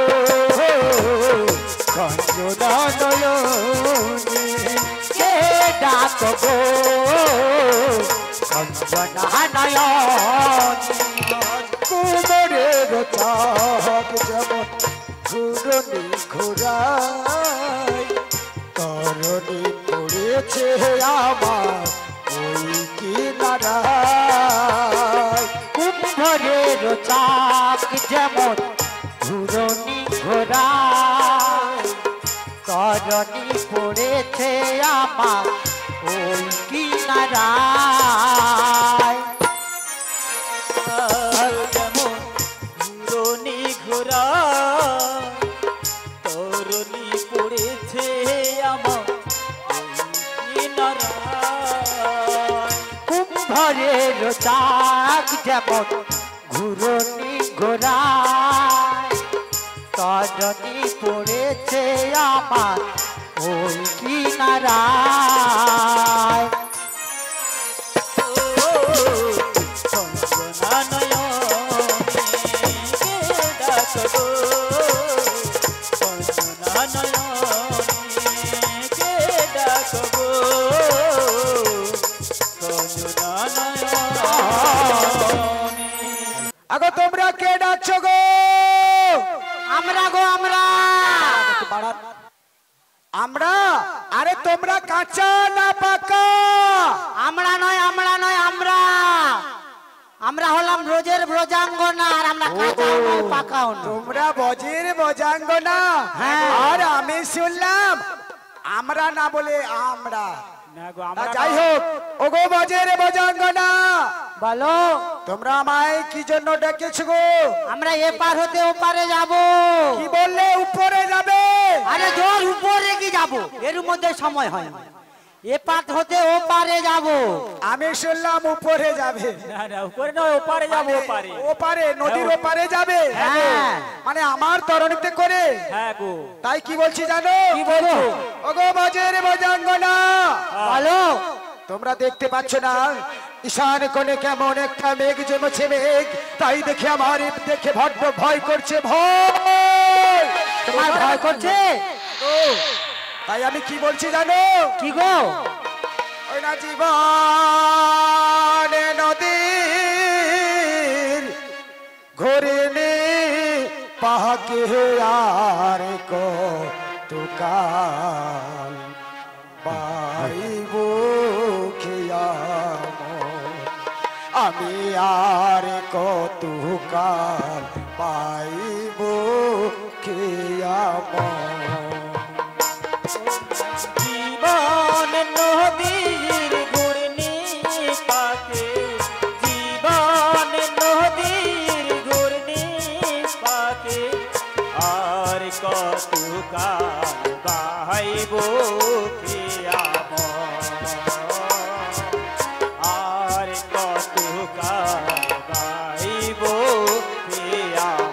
Speaker 3: খঞ্জনা নয়নে, কে ডাকবো অঞ্জনা নয়ন কুমোরের চাঁদ যেমন ঘুরনি ঘোরায় তরণী পড়েছে আমার ওই কিনারায় কুম্ভরের চাক যেমন ঘুরনি ঘোরায় তরণী পড়েছে আমার ওই কিনারায়
Speaker 4: যেমন ঘুরনি ঘোরা তরুণী পড়েছে আমার
Speaker 3: কুম্ভরের চাক যেমন ঘুরনি ঘোরায় তরণী পড়েছে আমার ওই কিনারায় আগো তোমরা কে ডাকছো গো?
Speaker 2: আমরা গো আমরা
Speaker 3: আমরা? আরে তোমরা কাঁচা না পাকা?
Speaker 2: আমরা নয় আমরা নয় আমরা আমরা হলাম রোজের ব্রজাঙ্গনা আর আমরা কাঁচাও নয় পাকাও নয়।
Speaker 3: তোমরা বজির বজাঙ্গনা?
Speaker 2: হ্যাঁ।
Speaker 3: আর আমি শুনলাম আমরা না বলে আমরা।
Speaker 4: না গো
Speaker 3: তা
Speaker 4: আমরা
Speaker 3: যাই হোক, ওগো বজির বজাঙ্গনা,
Speaker 2: বলো
Speaker 3: তোমরা আমায় কি জন্য ডেকেছো গো?
Speaker 2: আমরা এ পার হতে ও পারে যাব।
Speaker 3: কি বললে উপরে যাবে?
Speaker 2: আরে জোর উপরে কি যাব, এর মধ্যে সময় হয় না। এ পার হতে ও পারে যাব।
Speaker 3: আমি শুনলাম উপরে যাবে।
Speaker 4: না না উপরে না ওপারে যাবো ওপারে।
Speaker 3: ওপারে নদীর ওপারে যাবে?
Speaker 2: হ্যাঁ।
Speaker 3: মানে আমার তরণীতে করে?
Speaker 4: হ্যাঁ গো
Speaker 3: তাই কি বলছি জানো?
Speaker 4: কি বলছো?
Speaker 3: ওগো বজির বজাঙ্গনা,
Speaker 2: বলো
Speaker 3: তোমরা দেখতে পাচ্ছ না ঈশান কোণে কেমন একটা মেঘ জমেছে মেঘ? তাই দেখে আমার দেখে বড্ড ভয় করছে, ভয়।
Speaker 2: তোমার ভয় করছে?
Speaker 3: ও, তাই আমি কি বলছি জানো?
Speaker 2: কি গো?
Speaker 3: ওই না জীবন নদীর ঘুরিনি পাহাকে আর কো তুকাল পাইব খিয়াম আমি আর কত কাল পাইব খিয়াম
Speaker 4: জীবন নদীর ঘূর্ণি পাকে জীবন নদীর ঘূর্ণি পাকে আর কত কাল বাহাইব কিয়াম আর কত কাল বাহাইব কিয়াম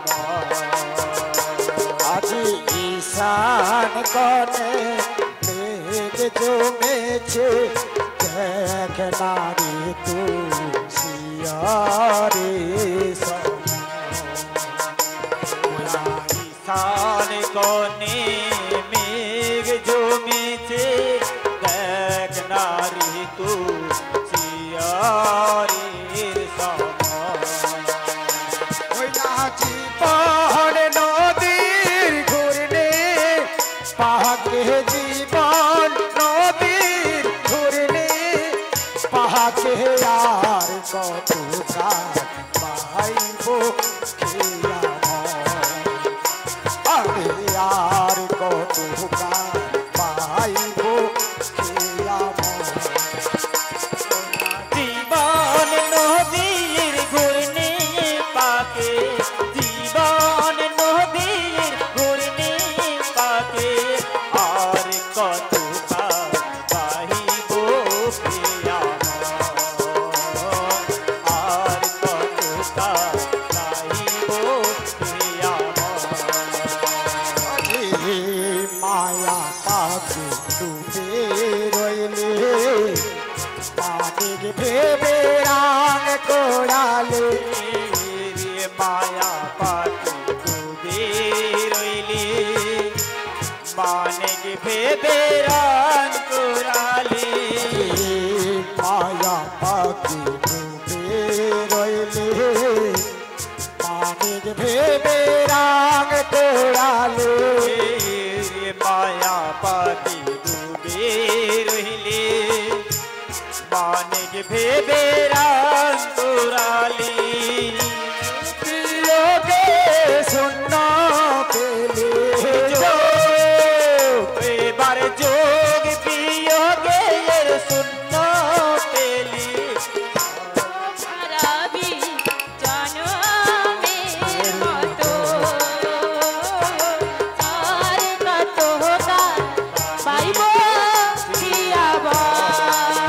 Speaker 3: আজি ঈশান কনে মেঘ জমেছে দেখ নারী তু শিয়ারে
Speaker 4: ঈশান কোণে মেঘ জমেছে দেখ নারী তু চিয়ারের সমান
Speaker 3: ওই না জীবন নদীর ঘূর্ণি পাহাকে জীবন নদীর ঘূর্ণি পাহাকে আর কত কাল পাইব খিয়াম আমি আর কত কাল পাইব খিয়াম
Speaker 4: জীবন নদীর ঘূর্ণি পাকে জীবন নদীর ঘূর্ণি পাকে আর কত কাল বাহিব কিয়াম আর কত কাল বাহিব অনেক ভেবে রান্তরালি
Speaker 3: প্রিয়কে শূন্য পেলে
Speaker 4: এবার যোগ বিয়োগের শূন্য পেলি
Speaker 2: হারাবি জনমের মতো আর কত কাল পাইব কি আবার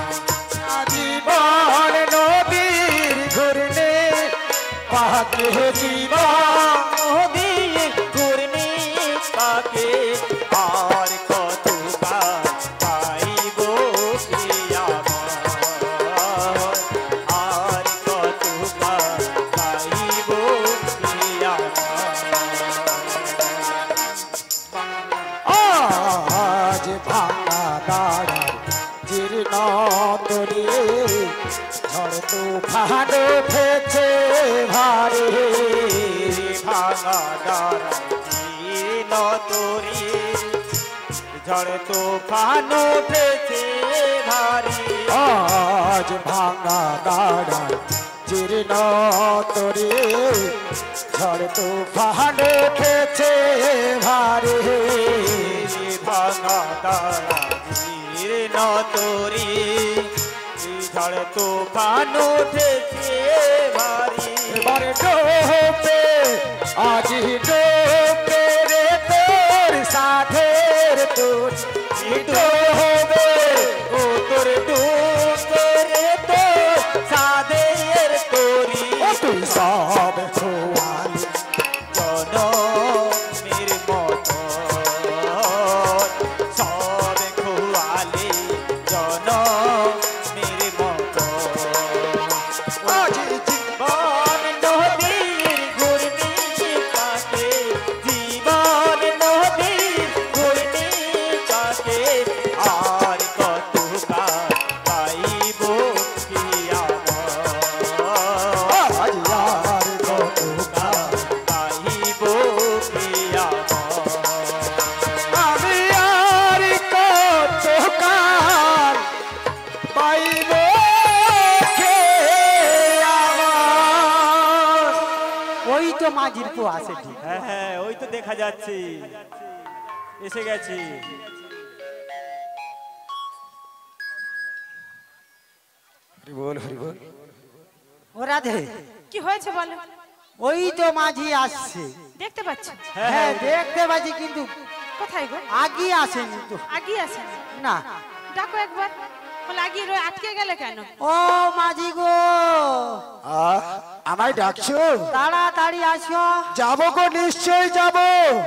Speaker 3: জীবন নদীর ঘূর্ণে পাকে জীবন
Speaker 4: নদীর ঘূর্ণি পাকে আর কত কাল পাইব কি আবার আর কত কাল পাইব কি
Speaker 3: আজ ভাঙা দাঁড়া জীর্ণ তরে ঝড় তুফান উঠেছে ভারে
Speaker 4: ভাঙা দ্বারা জীর্ণ তরি ঝড় তুফান উঠেছে ভারী
Speaker 3: আজ ভাঙা দাঁড়া জীর্ণ তরে ঝড় তুফান উঠেছে ভারে
Speaker 4: ভাঙা দ্বারা জীর্ণ তরি ঝড় তুফান উঠেছে ভারী
Speaker 3: এবার ডোবে আজ ডোবে রে তোর সাধের তোর
Speaker 4: ডোবে ও তোর ডুবে তোর সাদের তরি
Speaker 3: ও তুই সব খোয়ালি
Speaker 4: জনমের মতো সব খোয়ালে জনমের মতো
Speaker 3: আজ
Speaker 4: জীবন নদীর ঘূর্ণি পাকে জীবন নদীর ঘূর্ণি পাকে আর কত কাল পাইব কি আমার
Speaker 3: আজ আর কত
Speaker 4: কাল পাইব কি আমার
Speaker 3: আমি আর কত কাল পাইব কে আমার ওই তো মাঝির পো আছে ঠিক
Speaker 4: হ্যাঁ হ্যাঁ ওই তো দেখা যাচ্ছে এসে গেছি
Speaker 3: হরি বল হরি বল
Speaker 1: ও রাধে
Speaker 2: কি হয়েছে বলো
Speaker 1: ওই তো মাঝি আসছে।
Speaker 2: দেখতে পাচ্ছ
Speaker 4: হ্যাঁ
Speaker 1: হ্যাঁ
Speaker 4: হ্যাঁ
Speaker 1: দেখতে পাচ্ছি কিন্তু
Speaker 2: কোথায় গো
Speaker 1: আগে আসেনি তো।
Speaker 2: আগিয়ে আসেন
Speaker 1: না
Speaker 2: ডাকো একবার বলে আগিয়ে রয়ে আটকে গেলে কেন
Speaker 1: ও মাঝি গো
Speaker 3: আহ, আমায় ডাকছো
Speaker 1: তাড়াতাড়ি আসো।
Speaker 3: যাবো গো নিশ্চয় যাবো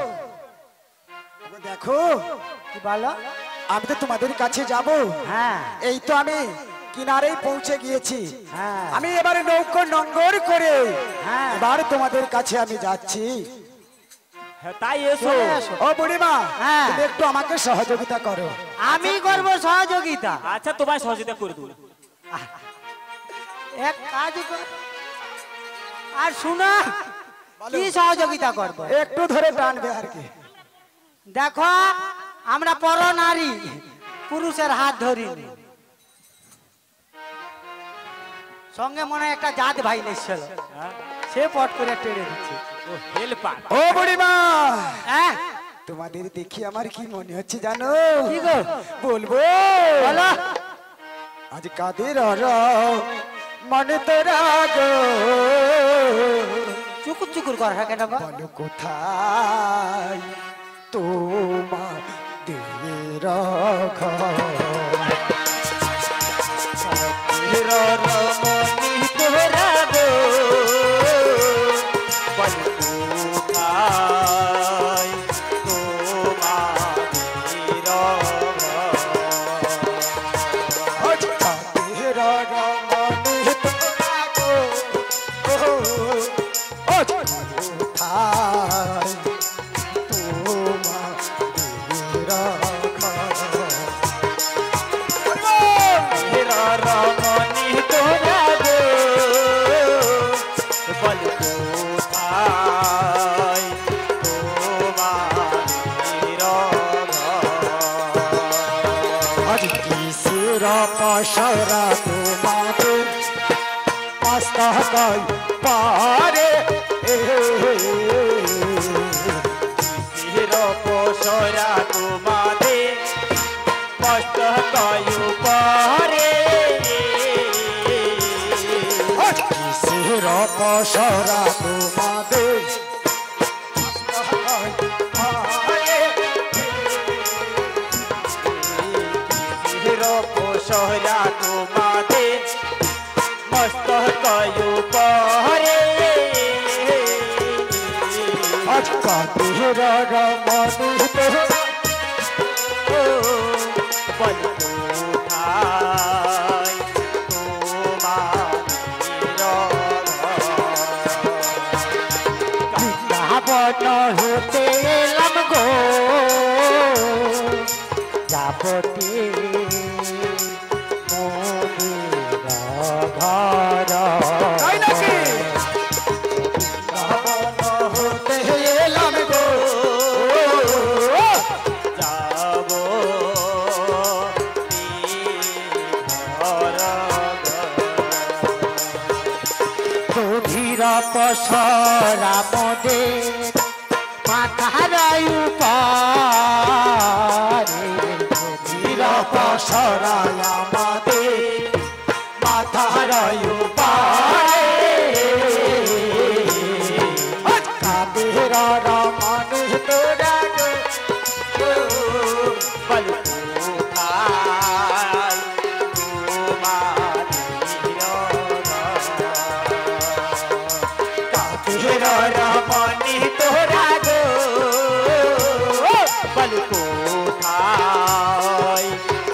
Speaker 3: দেখো
Speaker 1: কি বলো?
Speaker 3: আমি তো তোমাদের কাছে যাব
Speaker 1: হ্যাঁ
Speaker 3: এই তো আমি কিনারেই পৌঁছে গিয়েছি
Speaker 1: হ্যাঁ।
Speaker 3: আমি এবারে নৌকো নঙ্গর করে
Speaker 1: হ্যাঁ।
Speaker 3: এবার তোমাদের কাছে আমি যাচ্ছি
Speaker 4: হ্যাঁ তাই এসো
Speaker 1: চলে এসো।
Speaker 3: ও বুড়িমা
Speaker 1: হ্যাঁ।
Speaker 3: তুমি একটু আমাকে সহযোগিতা করো
Speaker 1: আমি করব সহযোগিতা।
Speaker 4: আচ্ছা তোমায় সহযোগিতা করে দেবো
Speaker 1: এক কাজ কর আর শোনা কি সহযোগিতা করব।
Speaker 3: একটু ধরে টানবে আর কি
Speaker 1: দেখো আমরা পর নারী পুরুষের হাত ধরিনি, সঙ্গে মনে হয় একটা জাত ভাই নিশ্চল
Speaker 4: হ্যাঁ?
Speaker 1: সে পট করে টেনে দিচ্ছে।
Speaker 4: ও হেল্পার
Speaker 3: ও বুড়িমা
Speaker 1: হ্যাঁ
Speaker 3: তোমাদের দেখি আমার কি মনে হচ্ছে জানো
Speaker 1: কি গো?
Speaker 3: বলবো
Speaker 1: বলো।
Speaker 3: আজ কাদের মনে তোরা গো
Speaker 1: চুকুর চুকুর কর হ্যাঁ কেন গো?
Speaker 3: বলো কোথায় তোমাদের
Speaker 4: রমণী তোরা গো বল কোথায় তোমাদের
Speaker 3: আজ কাদের মনে তোরা গো আজ কোথায় তোমাদের
Speaker 4: রমণী তোরা
Speaker 3: পসরা তোমাদের মস্তকাই পারে
Speaker 4: কিসের পসরা তোমাদের মস্তকায় পারে
Speaker 3: কিসের পসরা তোমাদের মস্তকাই পারে
Speaker 4: কিসের পসরা তোমাদের মস্তকায় পারে
Speaker 3: আজকা তেরা রমণী তো
Speaker 4: বল কোথায়
Speaker 3: বৃন্দাবন হতে এলাম গো যাবতে বৃন্দাবন হতে এলাম গো
Speaker 4: যাব
Speaker 3: গভীর পসরা মদে মাথার উপারে গভীর পসরা আমাদের মাথার উপারে কাদের রমণী তোরা
Speaker 4: বল কোথায়
Speaker 3: কাদের রমণী তোরা গো
Speaker 4: বল কোথায়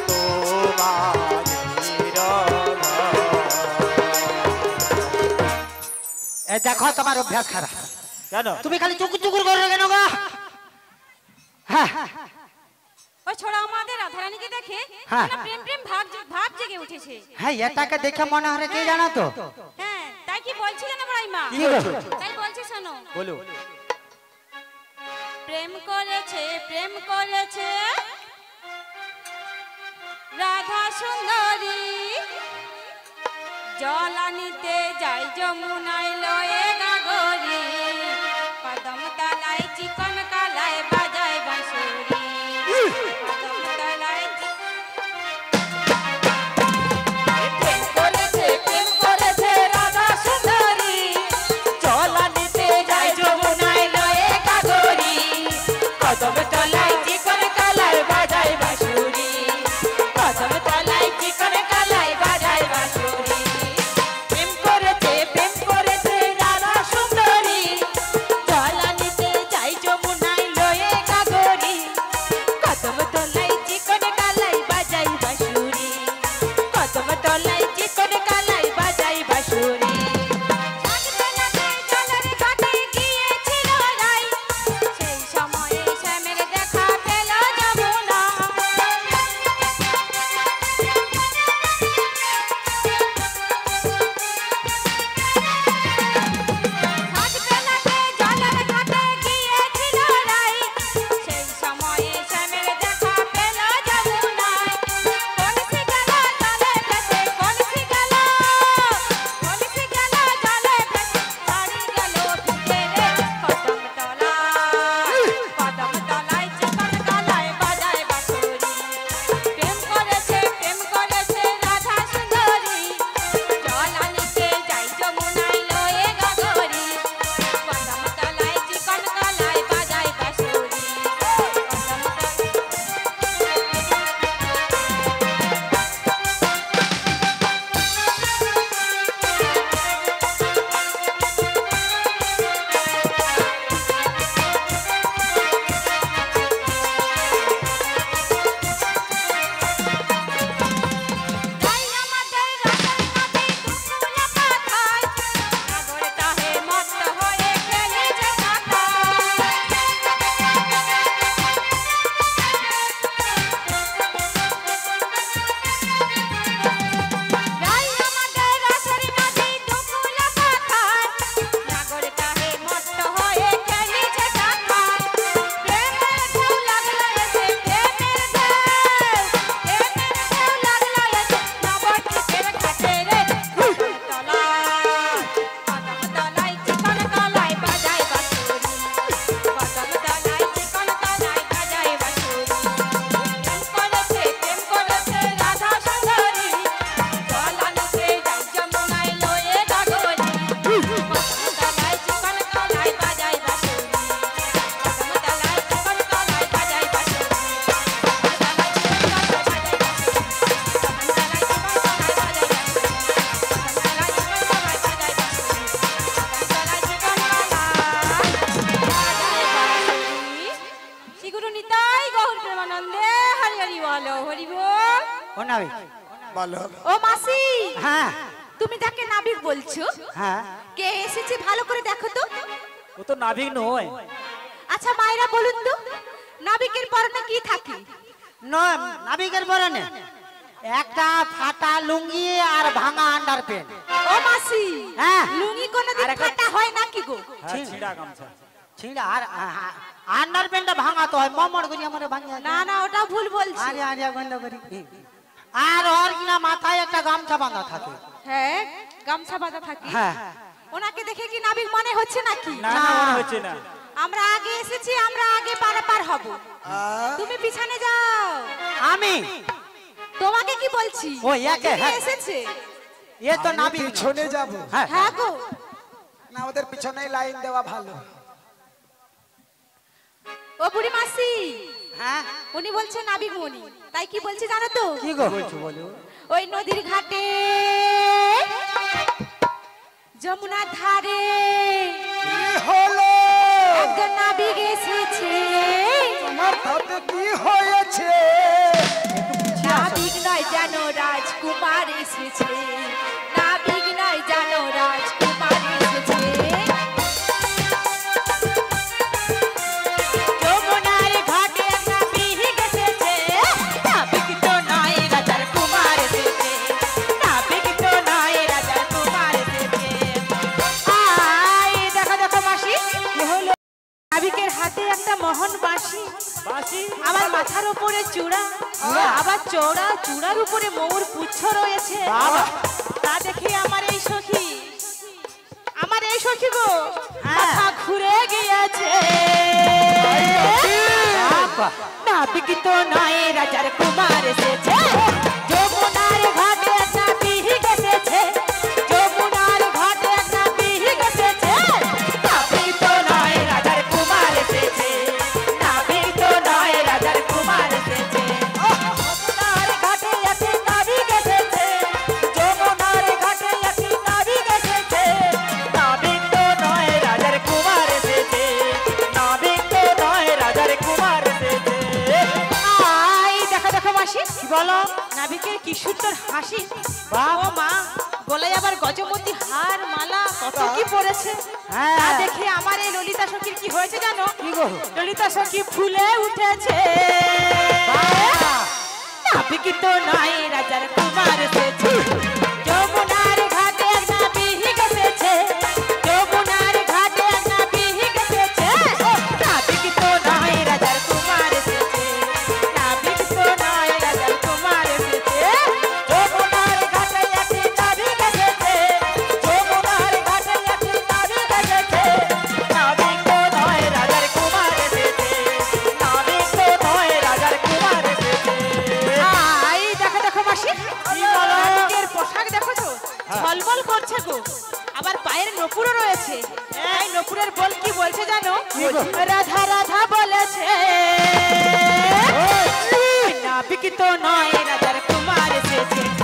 Speaker 3: এ দেখো তোমার অভ্যাস খারাপ
Speaker 4: কেন
Speaker 3: তুমি খালি চুকুর চুকুর করো কেন গা হ্যাঁ
Speaker 5: ওই ছোড়া আমাদের রাধারানীকে দেখে
Speaker 3: হ্যাঁ।
Speaker 5: না প্রেম প্রেম ভাব ভাব জেগে উঠেছে।
Speaker 3: হ্যাঁ এটাকে দেখে মনে হয় কে জানো তো
Speaker 5: হ্যাঁ তাই কি বলছিলে না বড়াইমা?
Speaker 3: কি বলছো?
Speaker 5: তাই বলছি শোনো।
Speaker 4: বলো
Speaker 5: প্রেম করেছে প্রেম করেছে রাধা সুন্দরী, জল আনিতে যাই যমুনায় লয়ে গাগরি, কদম তলায় চিকন কালায় বাজায় বাঁশুরি, কদম তলায় প্রেম করেছে প্রেম করেছে রাধা সুন্দরী, জল আনিতে যাই যমুনায় লয়ে গাগরি, কদম তলায় চিকন কালায় বাজায় বাঁশুরি, কদম তলায় চিকন কালায় বাজায় বাঁশুরি। প্রেম করেছে প্রেম করেছে
Speaker 3: বলো।
Speaker 1: ও মাসি,
Speaker 3: হ্যাঁ
Speaker 1: তুমি যাকে নাবিক বলছো
Speaker 3: হ্যাঁ
Speaker 1: কে এসেছে ভালো করে দেখো তো।
Speaker 4: ও তো নাবিক নয়।
Speaker 1: আচ্ছা মায়েরা বলুন তো, নাবিকের পরনে কি থাকে?
Speaker 3: নয় নাবিকের পরনে একটা ফাটা লুঙ্গি আর ভাঙা আন্ডার প্যান্ট।
Speaker 1: ও মাসি,
Speaker 3: হ্যাঁ।
Speaker 1: লুঙ্গি কোনোদিন
Speaker 4: আর একটা-
Speaker 1: ফাটা হয় নাকি গো?
Speaker 4: হ্যাঁ ছিঁড়া গামছা।
Speaker 3: ছিঁড়া আর আন্ডার প্যান্টটা ভাঙা তো হয় মমর করি আমার ভাঙিয়া
Speaker 1: না না, ওটা ভুল বলছি।
Speaker 3: আরে আরে গন্ড করি। আর ওর কিনা মাথায় একটা গামছা বাঁধা থাকে।
Speaker 1: হ্যাঁ, গামছা বাঁধা থাকে।
Speaker 3: হ্যাঁ
Speaker 1: ওনাকে দেখে কি নাবিক মনে হচ্ছে নাকি?
Speaker 4: না না মনে হচ্ছে না।
Speaker 1: আমরা আগে এসেছি, আমরা আগে পারাপার হব। তুমি পিছনে যাও।
Speaker 3: আমি
Speaker 1: তোমাকে কি বলছি?
Speaker 3: ও, একে,
Speaker 1: যিনি
Speaker 3: হ্যাঁ।
Speaker 1: এসেছে।
Speaker 3: এ তো নাবিক
Speaker 6: পিছনে যাব
Speaker 3: হ্যাঁ
Speaker 1: হ্যাঁ গো।
Speaker 6: না, ওদের পিছনে লাইন দেওয়া ভালো।
Speaker 1: ও বুড়ি মাসি,
Speaker 3: হ্যাঁ
Speaker 1: উনি বলছে নাবিক মনি। তাই কি বলছে জানো তো?
Speaker 3: কি গো
Speaker 1: ওই নদীর ঘাটে যমুনার ধারে
Speaker 6: কি হলো?
Speaker 1: একজন নাবিক এসেছে।
Speaker 6: তোমার তাতে কি হয়েছে?
Speaker 1: নাবিক নয় জানো রাজকুমার এসেছে। নাবিক নয় জানো রাজকুমার এসেছে।
Speaker 2: যমুনার ঘাটে এক নাবিক এসেছে। নাবিক তো নয় রাজার কুমার এসেছে। নাবিক তো নয় রাজার কুমার এসেছে। আয় দেখো দেখো মাসি, কি হলো? নাবিকের হাতে একটা মোহন বাঁশি,
Speaker 4: বাসি
Speaker 2: আমার মাথার উপরে চূড়া, আবার চওড়া চূড়ার উপরে ময়ূর পুচ্ছ রয়েছে। তা দেখে আমার এই সখী, আমার এই সখী গো মাথা ঘুরে গিয়েছে। নাবিক তো নয় রাজার কুমার এসেছে। যমুনার ঘাটে এক নাবিক এসেছে। যমুনার ঘাটে এক নাবিক এসেছে। নাবিক তো নয় রাজার কুমার এসেছে। নাবিক তো নয় রাজার কুমার এসেছে। যমুনার ঘাটে এক নাবিক এসেছে। যমুনার ঘাটে এক নাবিক এসেছে। নাবিক তো নয় রাজার কুমার এসেছে। নাবিক তো নয় রাজার কুমার এসেছে। আই দেখো দেখো মাসি, কি বলো? নাবিকের কি সুন্দর হাসি। বাবা মা গলায় আবার গজমতি হার মালা কত কি পড়েছে।
Speaker 3: হ্যাঁ।
Speaker 2: তা দেখে আমার এই ললিতা সখীর কি হয়েছে জানো?
Speaker 3: কি গো?
Speaker 2: ললিতা সখী ফুলে উঠেছে। নাবিক তো নয় রাজার কুমার এসেছে। যমুনার ঘাটে এক নাবিক এসেছে। যমুনার ঘাটে এক নাবিক এসেছে। নাবিক তো নয় রাজার কুমার এসেছে। নাবিক তো নয় রাজার কুমার এসেছে। যমুনার ঘাটে এক নাবিক এসেছে। যমুনার ঘাটে এক নাবিক এসেছে। নাবিক তো নয় রাজার কুমার এসেছে। নাবিক তো নয় রাজার কুমার এসেছে। আই দেখো দেখো মাসি, কি বলো? নাবিকের পোশাক দেখো তো, ঝলমল করছে গো। আবার পায়ের নপুরও রয়েছে। এই নপুরের বল কি বলছে জানো? রাধা রাধা বলেছে। নাবিক তো নয় রাজার কুমার এসেছে।